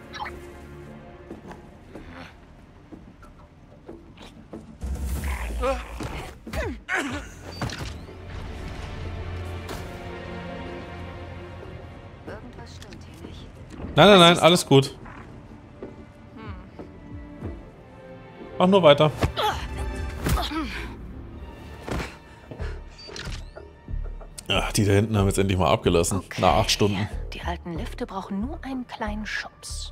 [SPEAKER 6] Irgendwas stimmt hier nicht.
[SPEAKER 1] Nein, nein, nein, alles gut. Mach nur weiter. Ach, die da hinten haben jetzt endlich mal abgelassen.
[SPEAKER 2] Okay.
[SPEAKER 1] Nach acht Stunden.
[SPEAKER 2] Die alten Lifte brauchen nur einen kleinen Schubs.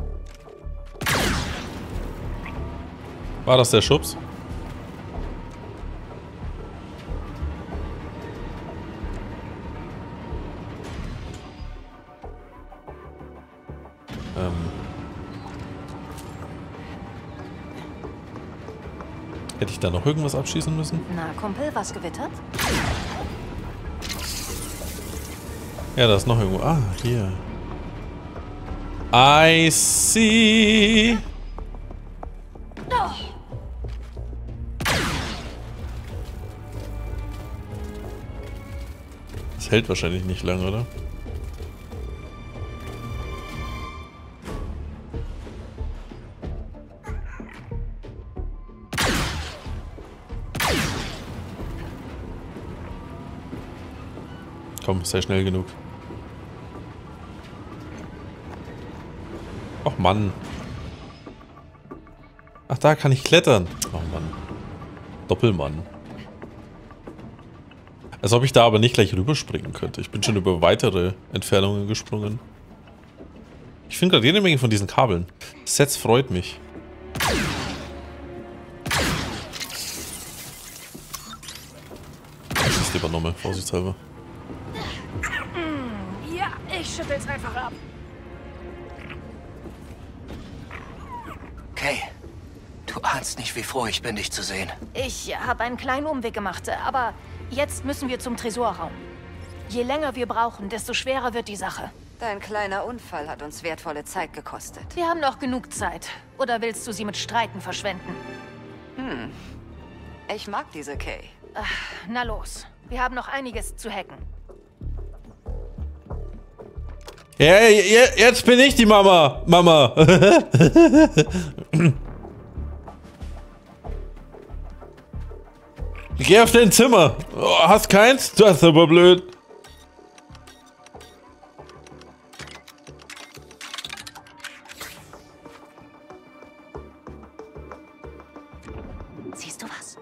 [SPEAKER 1] War das der Schubs? Ähm. Hätte ich da noch irgendwas abschießen müssen?
[SPEAKER 2] Na, Kumpel, was gewittert?
[SPEAKER 1] Ja, da ist noch irgendwo. Ah, hier. I see. Das hält wahrscheinlich nicht lange, oder? Komm, sei schnell genug. Och Mann. Ach, da kann ich klettern. Oh Mann. Doppelmann. Als ob ich da aber nicht gleich rüberspringen könnte. Ich bin schon über weitere Entfernungen gesprungen. Ich finde gerade jede Menge von diesen Kabeln. Sets freut mich. Ich schieße lieber nochmal, vorsichtshalber.
[SPEAKER 2] Ja, ich schüttel's einfach ab.
[SPEAKER 9] Okay. Du ahnst nicht, wie froh ich bin, dich zu sehen.
[SPEAKER 2] Ich habe einen kleinen Umweg gemacht, aber jetzt müssen wir zum Tresorraum. Je länger wir brauchen, desto schwerer wird die Sache.
[SPEAKER 6] Dein kleiner Unfall hat uns wertvolle Zeit gekostet.
[SPEAKER 2] Wir haben noch genug Zeit. Oder willst du sie mit Streiten verschwenden?
[SPEAKER 6] Hm. Ich mag diese Kay.
[SPEAKER 2] Ach, na los. Wir haben noch einiges zu hacken.
[SPEAKER 1] Ja, jetzt bin ich die Mama. Mama. Geh auf dein Zimmer. Oh, hast keins? Das ist aber blöd.
[SPEAKER 2] Siehst du was?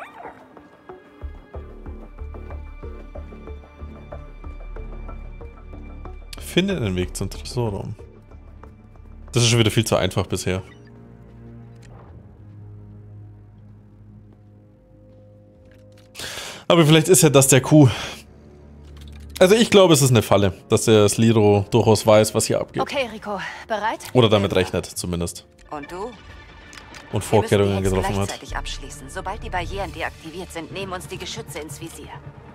[SPEAKER 1] Finde den Weg zum Tresorraum. Das ist schon wieder viel zu einfach bisher. Aber vielleicht ist ja das der Coup. Also ich glaube, es ist eine Falle, dass der Sliro durchaus weiß, was hier abgeht.
[SPEAKER 2] Okay, Rico. Bereit?
[SPEAKER 1] Oder damit rechnet, zumindest.
[SPEAKER 6] Und du?
[SPEAKER 1] Und Vorkehrungen
[SPEAKER 6] Wir müssen die
[SPEAKER 1] getroffen hat.
[SPEAKER 6] gleichzeitig abschließen. Sobald die Barrieren deaktiviert sind, nehmen uns die Geschütze ins Visier.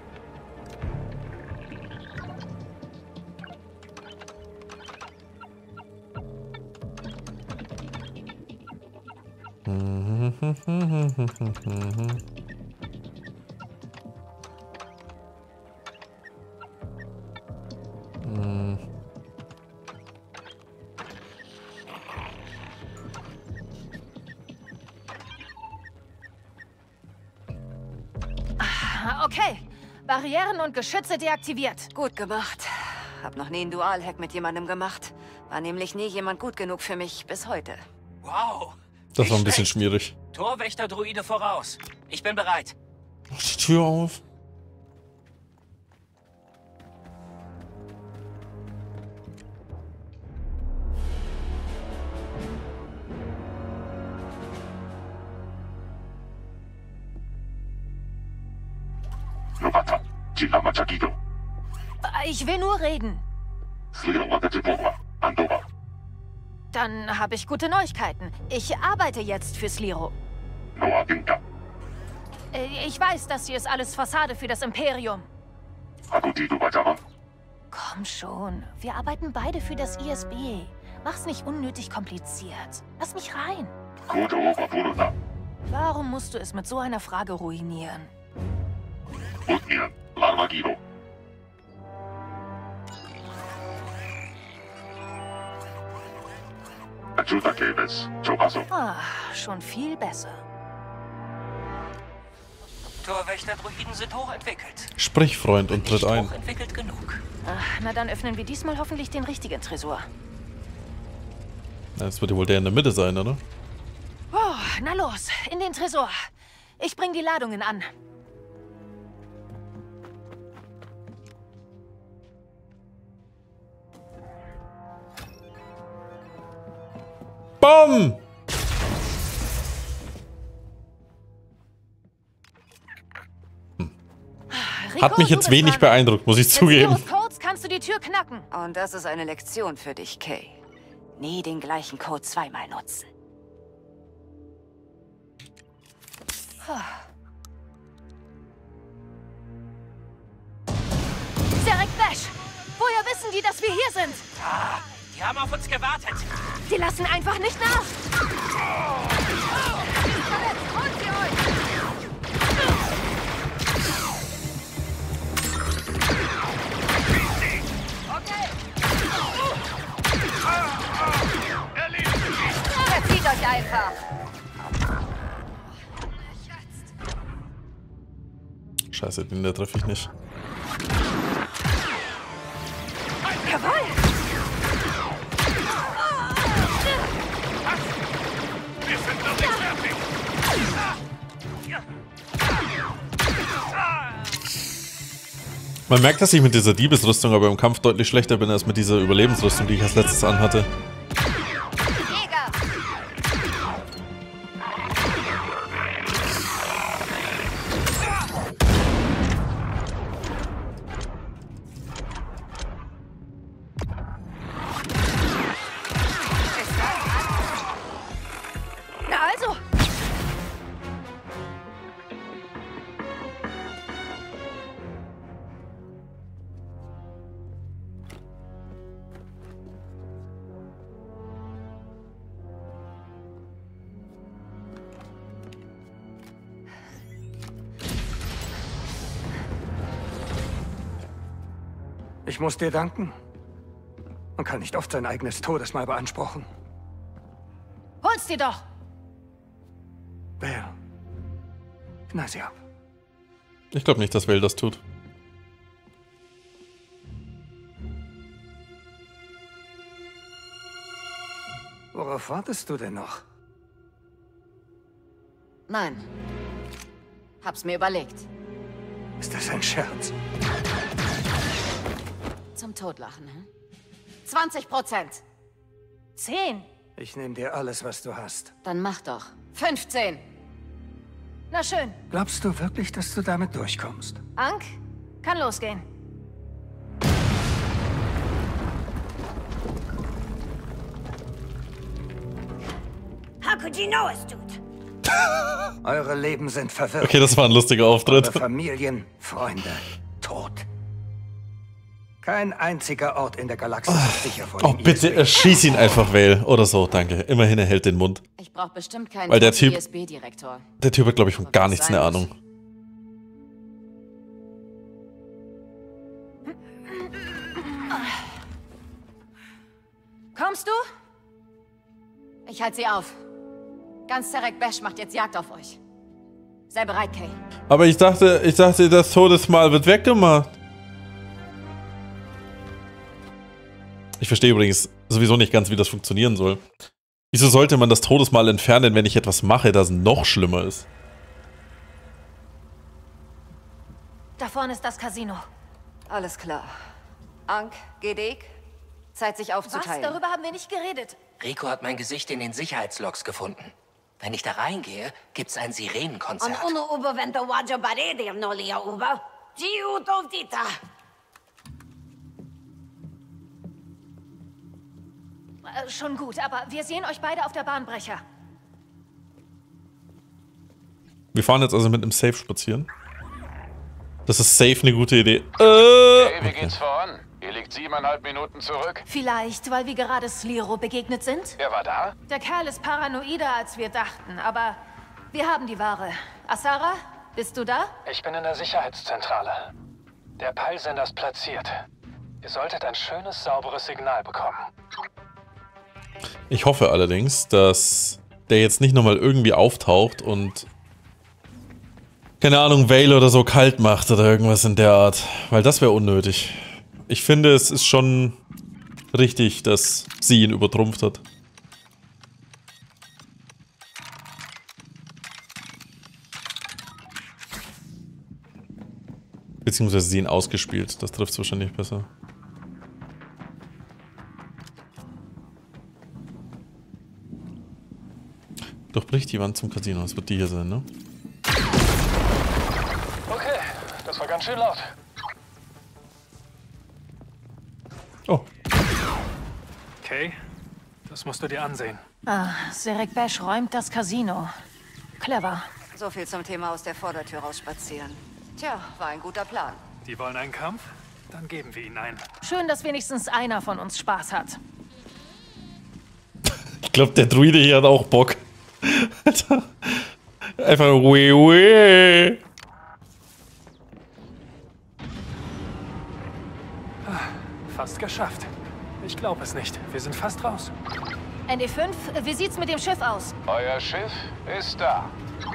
[SPEAKER 2] Okay. Barrieren und Geschütze deaktiviert.
[SPEAKER 6] Gut gemacht. Hab noch nie einen Dualhack mit jemandem gemacht. War nämlich nie jemand gut genug für mich, bis heute.
[SPEAKER 9] Wow.
[SPEAKER 1] Das war ein bisschen schwierig.
[SPEAKER 9] Torwächter-Druide voraus. Ich bin bereit.
[SPEAKER 1] Mach die Tür auf.
[SPEAKER 2] Ich will nur reden. Dann habe ich gute Neuigkeiten. Ich arbeite jetzt für Sliro. Ich weiß, das hier ist alles Fassade für das Imperium. Komm schon, wir arbeiten beide für das I S B. Mach's nicht unnötig kompliziert. Lass mich rein. Warum musst du es mit so einer Frage ruinieren? Ah, schon viel besser.
[SPEAKER 9] Torwächter-Druiden sind hochentwickelt.
[SPEAKER 1] Sprich, Freund, und tritt ein.
[SPEAKER 9] Hochentwickelt genug.
[SPEAKER 2] Ach, na dann öffnen wir diesmal hoffentlich den richtigen Tresor.
[SPEAKER 1] Das wird ja wohl der in der Mitte sein, oder?
[SPEAKER 2] Oh, na los, in den Tresor. Ich bring die Ladungen an.
[SPEAKER 1] Bom!
[SPEAKER 2] Rico,
[SPEAKER 1] Hat mich jetzt
[SPEAKER 2] du bist
[SPEAKER 1] wenig
[SPEAKER 2] dran.
[SPEAKER 1] beeindruckt, muss ich
[SPEAKER 2] Mit
[SPEAKER 1] zugeben.
[SPEAKER 2] Sliros Codes kannst du die Tür knacken.
[SPEAKER 6] Und das ist eine Lektion für dich, Kay. Nie den gleichen Code zweimal nutzen.
[SPEAKER 2] Zerek Bash! Woher wissen die, dass wir hier sind?
[SPEAKER 9] Ah, die haben auf uns gewartet.
[SPEAKER 2] Die lassen einfach nicht nach. Holt sie euch! Okay.
[SPEAKER 12] Verzieht euch einfach.
[SPEAKER 1] Scheiße, den der treffe ich nicht.
[SPEAKER 2] Jawohl!
[SPEAKER 11] Wir sind noch nicht fertig.
[SPEAKER 1] Man merkt, dass ich mit dieser Diebesrüstung aber im Kampf deutlich schlechter bin als mit dieser Überlebensrüstung, die ich als letztes anhatte.
[SPEAKER 2] Na also!
[SPEAKER 7] Ich muss dir danken. Man kann nicht oft sein eigenes Todesmal beanspruchen.
[SPEAKER 2] Hol's dir doch!
[SPEAKER 7] Vale. Knall sie ab.
[SPEAKER 1] Ich glaube nicht, dass Vale das tut.
[SPEAKER 7] Worauf wartest du denn noch?
[SPEAKER 12] Nein. Hab's mir überlegt.
[SPEAKER 7] Ist das ein Scherz?
[SPEAKER 12] Zum Totlachen, hm? zwanzig Prozent.
[SPEAKER 2] Zehn.
[SPEAKER 7] Ich nehme dir alles, was du hast.
[SPEAKER 12] Dann mach doch. fünfzehn.
[SPEAKER 2] Na schön.
[SPEAKER 7] Glaubst du wirklich, dass du damit durchkommst?
[SPEAKER 2] Ank, kann losgehen.
[SPEAKER 10] How could you know us, dude?
[SPEAKER 7] Eure Leben sind verwirrt.
[SPEAKER 1] Okay, das war ein lustiger Auftritt.
[SPEAKER 7] Eure Familien, Freunde, tot. Kein einziger Ort in der Galaxis ist sicher vor
[SPEAKER 1] Oh,
[SPEAKER 7] dem
[SPEAKER 1] bitte
[SPEAKER 7] I S B.
[SPEAKER 1] erschieß ihn einfach, Vale. Oder so, danke. Immerhin, er hält den Mund.
[SPEAKER 12] Ich brauche bestimmt keinen
[SPEAKER 1] Weil der Typ-
[SPEAKER 12] I S B-Direktor.
[SPEAKER 1] Der Typ hat, glaube ich, von gar nichts eine Ahnung.
[SPEAKER 2] Kommst du?
[SPEAKER 12] Ich halte sie auf. Ganz Zerek Bash macht jetzt Jagd auf euch. Sei bereit, Kay.
[SPEAKER 1] Aber ich dachte, ich dachte, das Todesmal wird weggemacht. Ich verstehe übrigens sowieso nicht ganz, wie das funktionieren soll. Wieso sollte man das Todesmal entfernen, wenn ich etwas mache, das noch schlimmer ist?
[SPEAKER 2] Da vorne ist das Casino.
[SPEAKER 12] Alles klar. Ank, Gedek, Zeit sich
[SPEAKER 2] Was?
[SPEAKER 12] aufzuteilen.
[SPEAKER 2] Darüber haben wir nicht geredet.
[SPEAKER 9] Rico hat mein Gesicht in den Sicherheitslogs gefunden. Wenn ich da reingehe, gibt's ein
[SPEAKER 10] On
[SPEAKER 9] Sirenenkonzert.
[SPEAKER 10] uno ubo vento wajo barede no lia uba. Giu tovdita.
[SPEAKER 2] Äh, schon gut, aber wir sehen euch beide auf der Bahnbrecher.
[SPEAKER 1] Wir fahren jetzt also mit einem Safe spazieren. Das ist safe eine gute Idee. Äh,
[SPEAKER 5] Hey, wie geht's voran? Ihr liegt siebeneinhalb Minuten zurück.
[SPEAKER 2] Vielleicht, weil wir gerade Sliro begegnet sind?
[SPEAKER 5] Wer war da?
[SPEAKER 2] Der Kerl ist paranoider, als wir dachten, aber wir haben die Ware. Asara, bist du da?
[SPEAKER 8] Ich bin in der Sicherheitszentrale. Der Peilsender ist platziert. Ihr solltet ein schönes, sauberes Signal bekommen.
[SPEAKER 1] Ich hoffe allerdings, dass der jetzt nicht nochmal irgendwie auftaucht und keine Ahnung, Vale oder so kalt macht oder irgendwas in der Art. Weil das wäre unnötig. Ich finde, es ist schon richtig, dass sie ihn übertrumpft hat. Beziehungsweise sie ihn ausgespielt. Das trifft es wahrscheinlich besser. Durchbricht die Wand zum Casino. Das wird die hier sein, ne?
[SPEAKER 8] Okay, das war ganz schön laut.
[SPEAKER 1] Oh.
[SPEAKER 8] Okay, das musst du dir ansehen.
[SPEAKER 2] Ah, Zerek Bash räumt das Casino. Clever.
[SPEAKER 6] So viel zum Thema aus der Vordertür rausspazieren. Tja, war ein guter Plan.
[SPEAKER 8] Die wollen einen Kampf? Dann geben wir ihnen einen.
[SPEAKER 2] Schön, dass wenigstens einer von uns Spaß hat.
[SPEAKER 1] Ich glaube, der Druide hier hat auch Bock. Einfach weh, weh.
[SPEAKER 8] Fast geschafft. Ich glaube es nicht. Wir sind fast raus.
[SPEAKER 2] N D fünf, wie sieht's mit dem Schiff aus?
[SPEAKER 5] Euer Schiff ist da.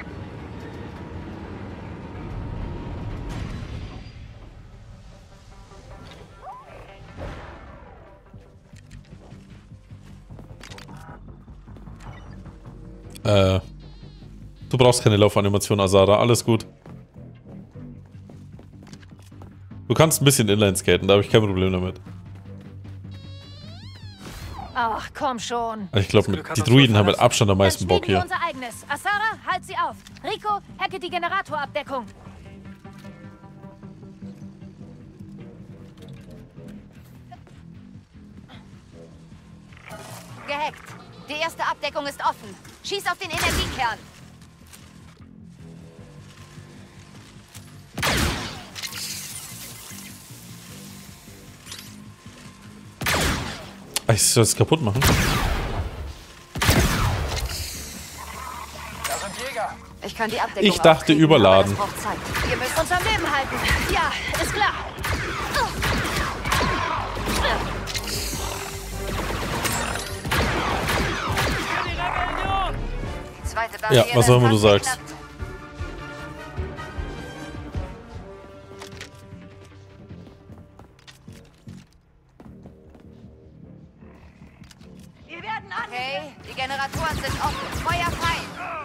[SPEAKER 1] Äh, du brauchst keine Laufanimation, Azara. Alles gut. Du kannst ein bisschen Inline skaten, da habe ich kein Problem damit.
[SPEAKER 2] Ach, komm schon.
[SPEAKER 1] Ich glaube, die Druiden haben mit Abstand am meisten Bock hier.
[SPEAKER 2] Unser eigenes. Azara, halt sie auf. Rico, hacke die Generatorabdeckung.
[SPEAKER 12] Gehackt. Die erste Abdeckung ist offen. Schieß auf den Energiekern.
[SPEAKER 1] Ich soll es kaputt machen.
[SPEAKER 8] Da sind Jäger.
[SPEAKER 12] Ich kann die Abdeckung
[SPEAKER 1] Ich dachte
[SPEAKER 12] aufkriegen,
[SPEAKER 1] überladen.
[SPEAKER 12] aber das braucht Zeit.
[SPEAKER 2] Wir müssen uns am Leben halten. Ja, ist klar.
[SPEAKER 12] Die zweite
[SPEAKER 1] Ja,
[SPEAKER 12] Barriere
[SPEAKER 1] was auch immer
[SPEAKER 12] ist
[SPEAKER 1] du
[SPEAKER 12] fast
[SPEAKER 1] sagst.
[SPEAKER 12] geknackt. Okay, die Generatoren sind offen. Feuer frei.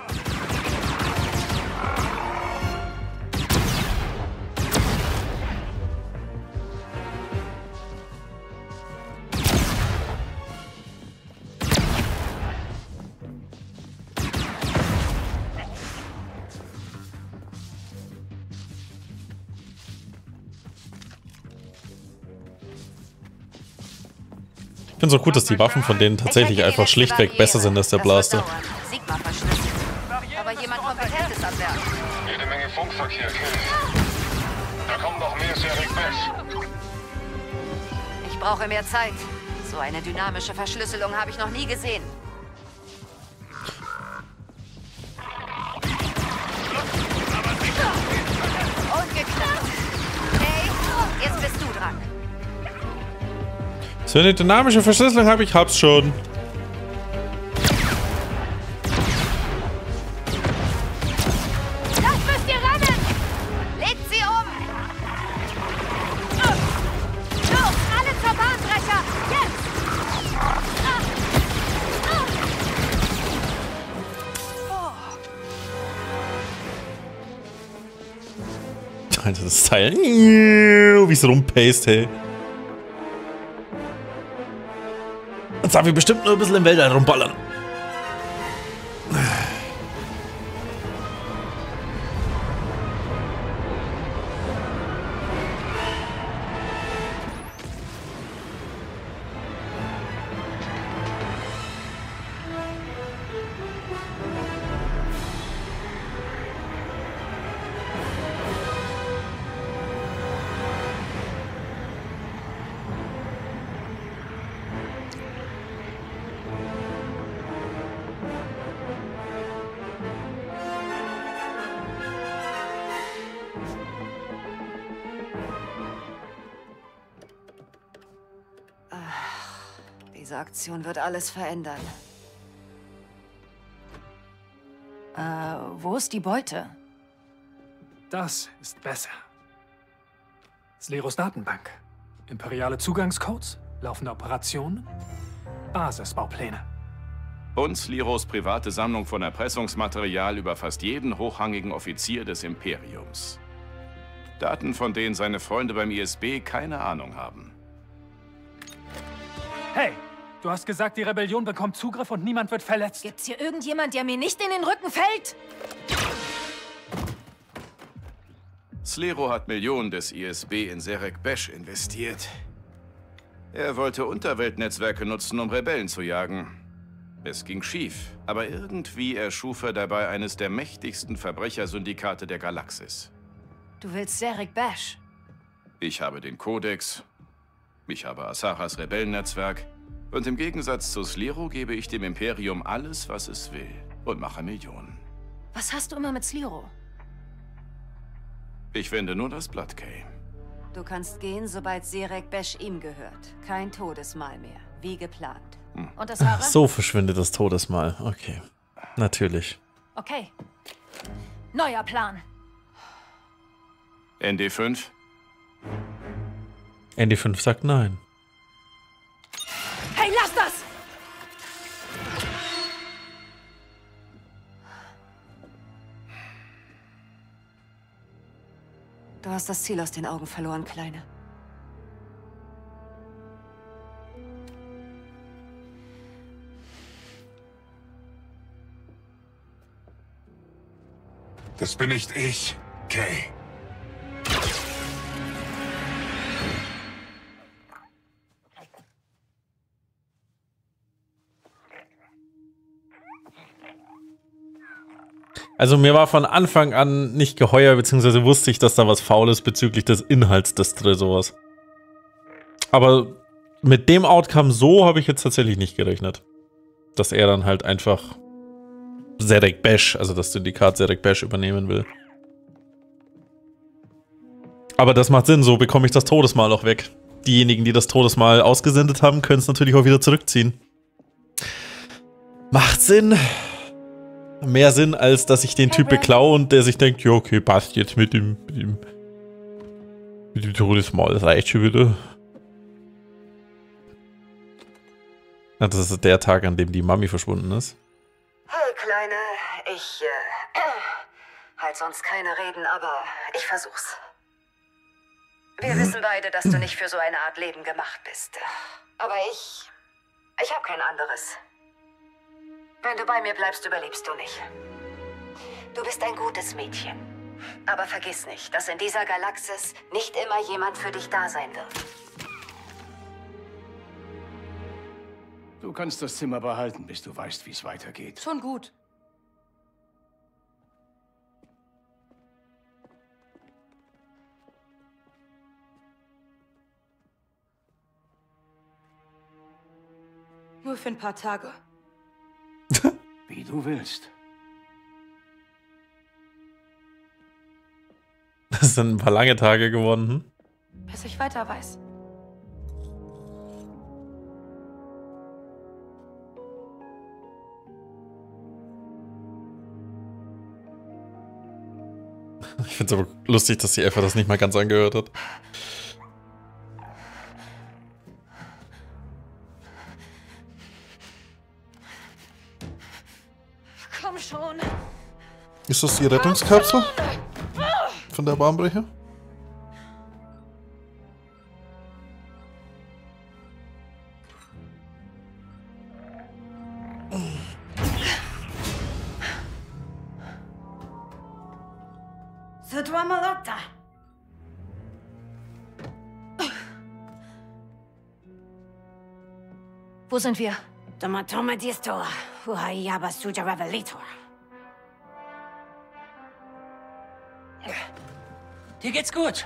[SPEAKER 1] Ich finde es auch gut, dass die Waffen von denen tatsächlich einfach schlichtweg besser sind als der Blaster.
[SPEAKER 12] Sigma verschlüsselt. Aber jemand Kompetentes am Werk.
[SPEAKER 11] Jede Menge Funkverkehr, Kill. Da kommt noch mehr Serek Besh.
[SPEAKER 12] Ich brauche mehr Zeit. So eine dynamische Verschlüsselung habe ich noch nie gesehen. Und geknackt. Okay, jetzt bist du dran.
[SPEAKER 1] So eine dynamische Verschlüsselung habe ich, hab's schon.
[SPEAKER 12] Das müsst ihr rennen! Legt sie um! Los, alle zur Bahnbrecher! Jetzt!
[SPEAKER 1] Alter, das Teil. Wie es rumpaced, hey. Jetzt darf ich bestimmt nur ein bisschen im Weltall rumballern.
[SPEAKER 12] Diese Aktion wird alles verändern.
[SPEAKER 2] Äh, wo ist die Beute?
[SPEAKER 8] Das ist besser. Sleros Datenbank. Imperiale Zugangscodes, laufende Operationen, Basisbaupläne.
[SPEAKER 5] Und Sleros private Sammlung von Erpressungsmaterial über fast jeden hochrangigen Offizier des Imperiums. Daten, von denen seine Freunde beim I S B keine Ahnung haben.
[SPEAKER 8] Hey, du hast gesagt, die Rebellion bekommt Zugriff und niemand wird verletzt.
[SPEAKER 2] Gibt's hier irgendjemand, der mir nicht in den Rücken fällt?
[SPEAKER 5] Slero hat Millionen des I S B in Serek Besh investiert. Er wollte Unterweltnetzwerke nutzen, um Rebellen zu jagen. Es ging schief, aber irgendwie erschuf er dabei eines der mächtigsten Verbrechersyndikate der Galaxis.
[SPEAKER 2] Du willst Zerek Besh?
[SPEAKER 5] Ich habe den Kodex, ich habe Asaras Rebellennetzwerk und im Gegensatz zu Sliro gebe ich dem Imperium alles, was es will und mache Millionen.
[SPEAKER 2] Was hast du immer mit Sliro?
[SPEAKER 5] Ich wende nur das Blatt, Kay.
[SPEAKER 12] Du kannst gehen, sobald Zerek Besh ihm gehört. Kein Todesmahl mehr, wie geplant.
[SPEAKER 5] Hm.
[SPEAKER 2] Und das Haare?
[SPEAKER 1] So verschwindet das Todesmal. Okay. Natürlich.
[SPEAKER 2] Okay. Neuer Plan.
[SPEAKER 5] N D fünf?
[SPEAKER 1] N D fünf sagt nein.
[SPEAKER 2] Hey, lass das!
[SPEAKER 12] Du hast das Ziel aus den Augen verloren, Kleine.
[SPEAKER 11] Das bin nicht ich, Kay.
[SPEAKER 1] Also mir war von Anfang an nicht geheuer, beziehungsweise wusste ich, dass da was faul ist bezüglich des Inhalts des Tresors. Aber mit dem Outcome so habe ich jetzt tatsächlich nicht gerechnet. Dass er dann halt einfach Zerek Besh, also das Syndikat Zerek Besh übernehmen will. Aber das macht Sinn, so bekomme ich das Todesmal auch weg. Diejenigen, die das Todesmal ausgesendet haben, können es natürlich auch wieder zurückziehen. Macht Sinn. Mehr Sinn, als dass ich den Typ beklaue und der sich denkt, ja okay, passt jetzt mit dem, mit dem, mit dem Todesmal, das reicht schon wieder. Ja, das ist der Tag, an dem die Mami verschwunden ist.
[SPEAKER 6] Hey, Kleine, ich äh, halt sonst keine Reden, aber ich versuch's. Wir wissen beide, dass du nicht für so eine Art Leben gemacht bist. Aber ich, ich habe kein anderes. Wenn du bei mir bleibst, überlebst du nicht. Du bist ein gutes Mädchen. Aber vergiss nicht, dass in dieser Galaxis nicht immer jemand für dich da sein wird.
[SPEAKER 7] Du kannst das Zimmer behalten, bis du weißt, wie es weitergeht.
[SPEAKER 12] Schon gut. Nur für ein paar Tage.
[SPEAKER 7] Wie du willst.
[SPEAKER 1] Das sind ein paar lange Tage geworden. Hm?
[SPEAKER 2] Bis ich weiter weiß.
[SPEAKER 1] Ich finde es aber lustig, dass die Effa das nicht mal ganz angehört hat.
[SPEAKER 2] Komm schon.
[SPEAKER 1] Ist das die Rettungskapsel von der Bahnbrecher?
[SPEAKER 10] Malota.
[SPEAKER 2] Wo sind wir?
[SPEAKER 10] Tomatoma Distor, Huayaba Suja Revelator.
[SPEAKER 9] Dir geht's gut.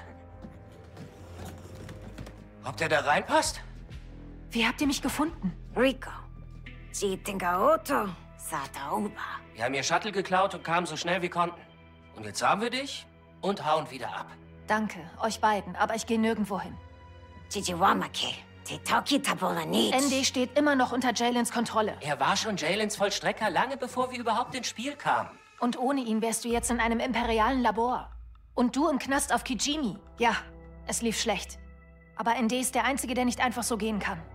[SPEAKER 9] Ob der da reinpasst?
[SPEAKER 2] Wie habt ihr mich gefunden?
[SPEAKER 10] Rico. Chitinga Auto, Sata Uba.
[SPEAKER 9] Wir haben ihr Shuttle geklaut und kamen so schnell wie konnten. Und jetzt haben wir dich und hauen wieder ab.
[SPEAKER 2] Danke, euch beiden, aber ich gehe nirgendwo hin.
[SPEAKER 10] Chichiwamake, Titoki Tabola nicht.
[SPEAKER 2] N D steht immer noch unter Jaylens Kontrolle.
[SPEAKER 9] Er war schon Jaylens Vollstrecker lange bevor wir überhaupt ins Spiel kamen.
[SPEAKER 2] Und ohne ihn wärst du jetzt in einem imperialen Labor. Und du im Knast auf Kijimi. Ja, es lief schlecht. Aber N D ist der Einzige, der nicht einfach so gehen kann.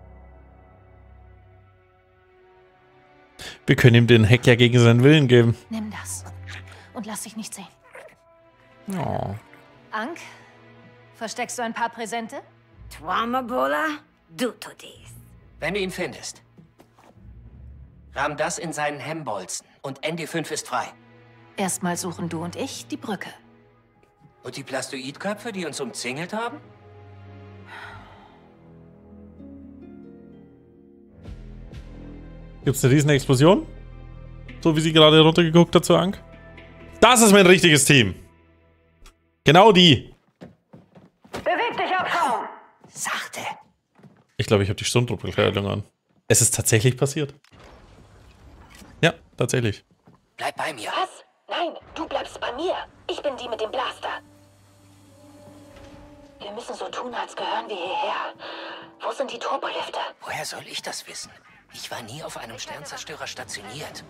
[SPEAKER 1] Wir können ihm den Hack ja gegen seinen Willen geben.
[SPEAKER 2] Nimm das. Und lass dich nicht sehen.
[SPEAKER 1] Oh.
[SPEAKER 2] Ank, versteckst du ein paar Präsente?
[SPEAKER 10] Twamabola, du to dies.
[SPEAKER 9] Wenn du ihn findest, ramm das in seinen Hemmbolzen und N D fünf ist frei.
[SPEAKER 2] Erstmal suchen du und ich die Brücke.
[SPEAKER 9] Und die Plastoidköpfe, die uns umzingelt haben?
[SPEAKER 1] Gibt es eine riesen Explosion? So wie sie gerade runtergeguckt hat zur Ank. Das ist mein richtiges Team. Genau die.
[SPEAKER 6] Beweg dich, Abschaum!
[SPEAKER 10] Sachte.
[SPEAKER 1] Ich glaube, ich habe die Sturmtruppbenkleidung an. Es ist tatsächlich passiert. Ja, tatsächlich.
[SPEAKER 9] Bleib bei mir.
[SPEAKER 2] Was? Nein, du bleibst bei mir. Ich bin die mit dem Blaster. Wir müssen so tun, als gehören wir hierher. Wo sind die Turbolifte?
[SPEAKER 9] Woher soll ich das wissen? Ich war nie auf einem Sternzerstörer stationiert.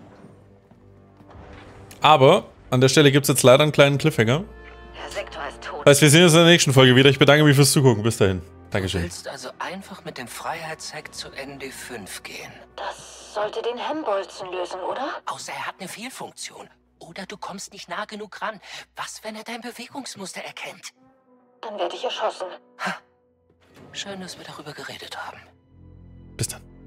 [SPEAKER 1] Aber an der Stelle gibt es jetzt leider einen kleinen Cliffhanger.
[SPEAKER 6] Der Sektor ist tot.
[SPEAKER 1] Das heißt, wir sehen uns in der nächsten Folge wieder. Ich bedanke mich fürs Zugucken. Bis dahin. Dankeschön.
[SPEAKER 9] Du willst also einfach mit dem Freiheitshack zu N D fünf gehen.
[SPEAKER 2] Das sollte den Hembolzen lösen, oder?
[SPEAKER 9] Außer er hat eine Fehlfunktion. Oder du kommst nicht nah genug ran. Was, wenn er dein Bewegungsmuster erkennt?
[SPEAKER 2] Dann werde ich erschossen.
[SPEAKER 9] Schön, dass wir darüber geredet haben.
[SPEAKER 1] Bis dann.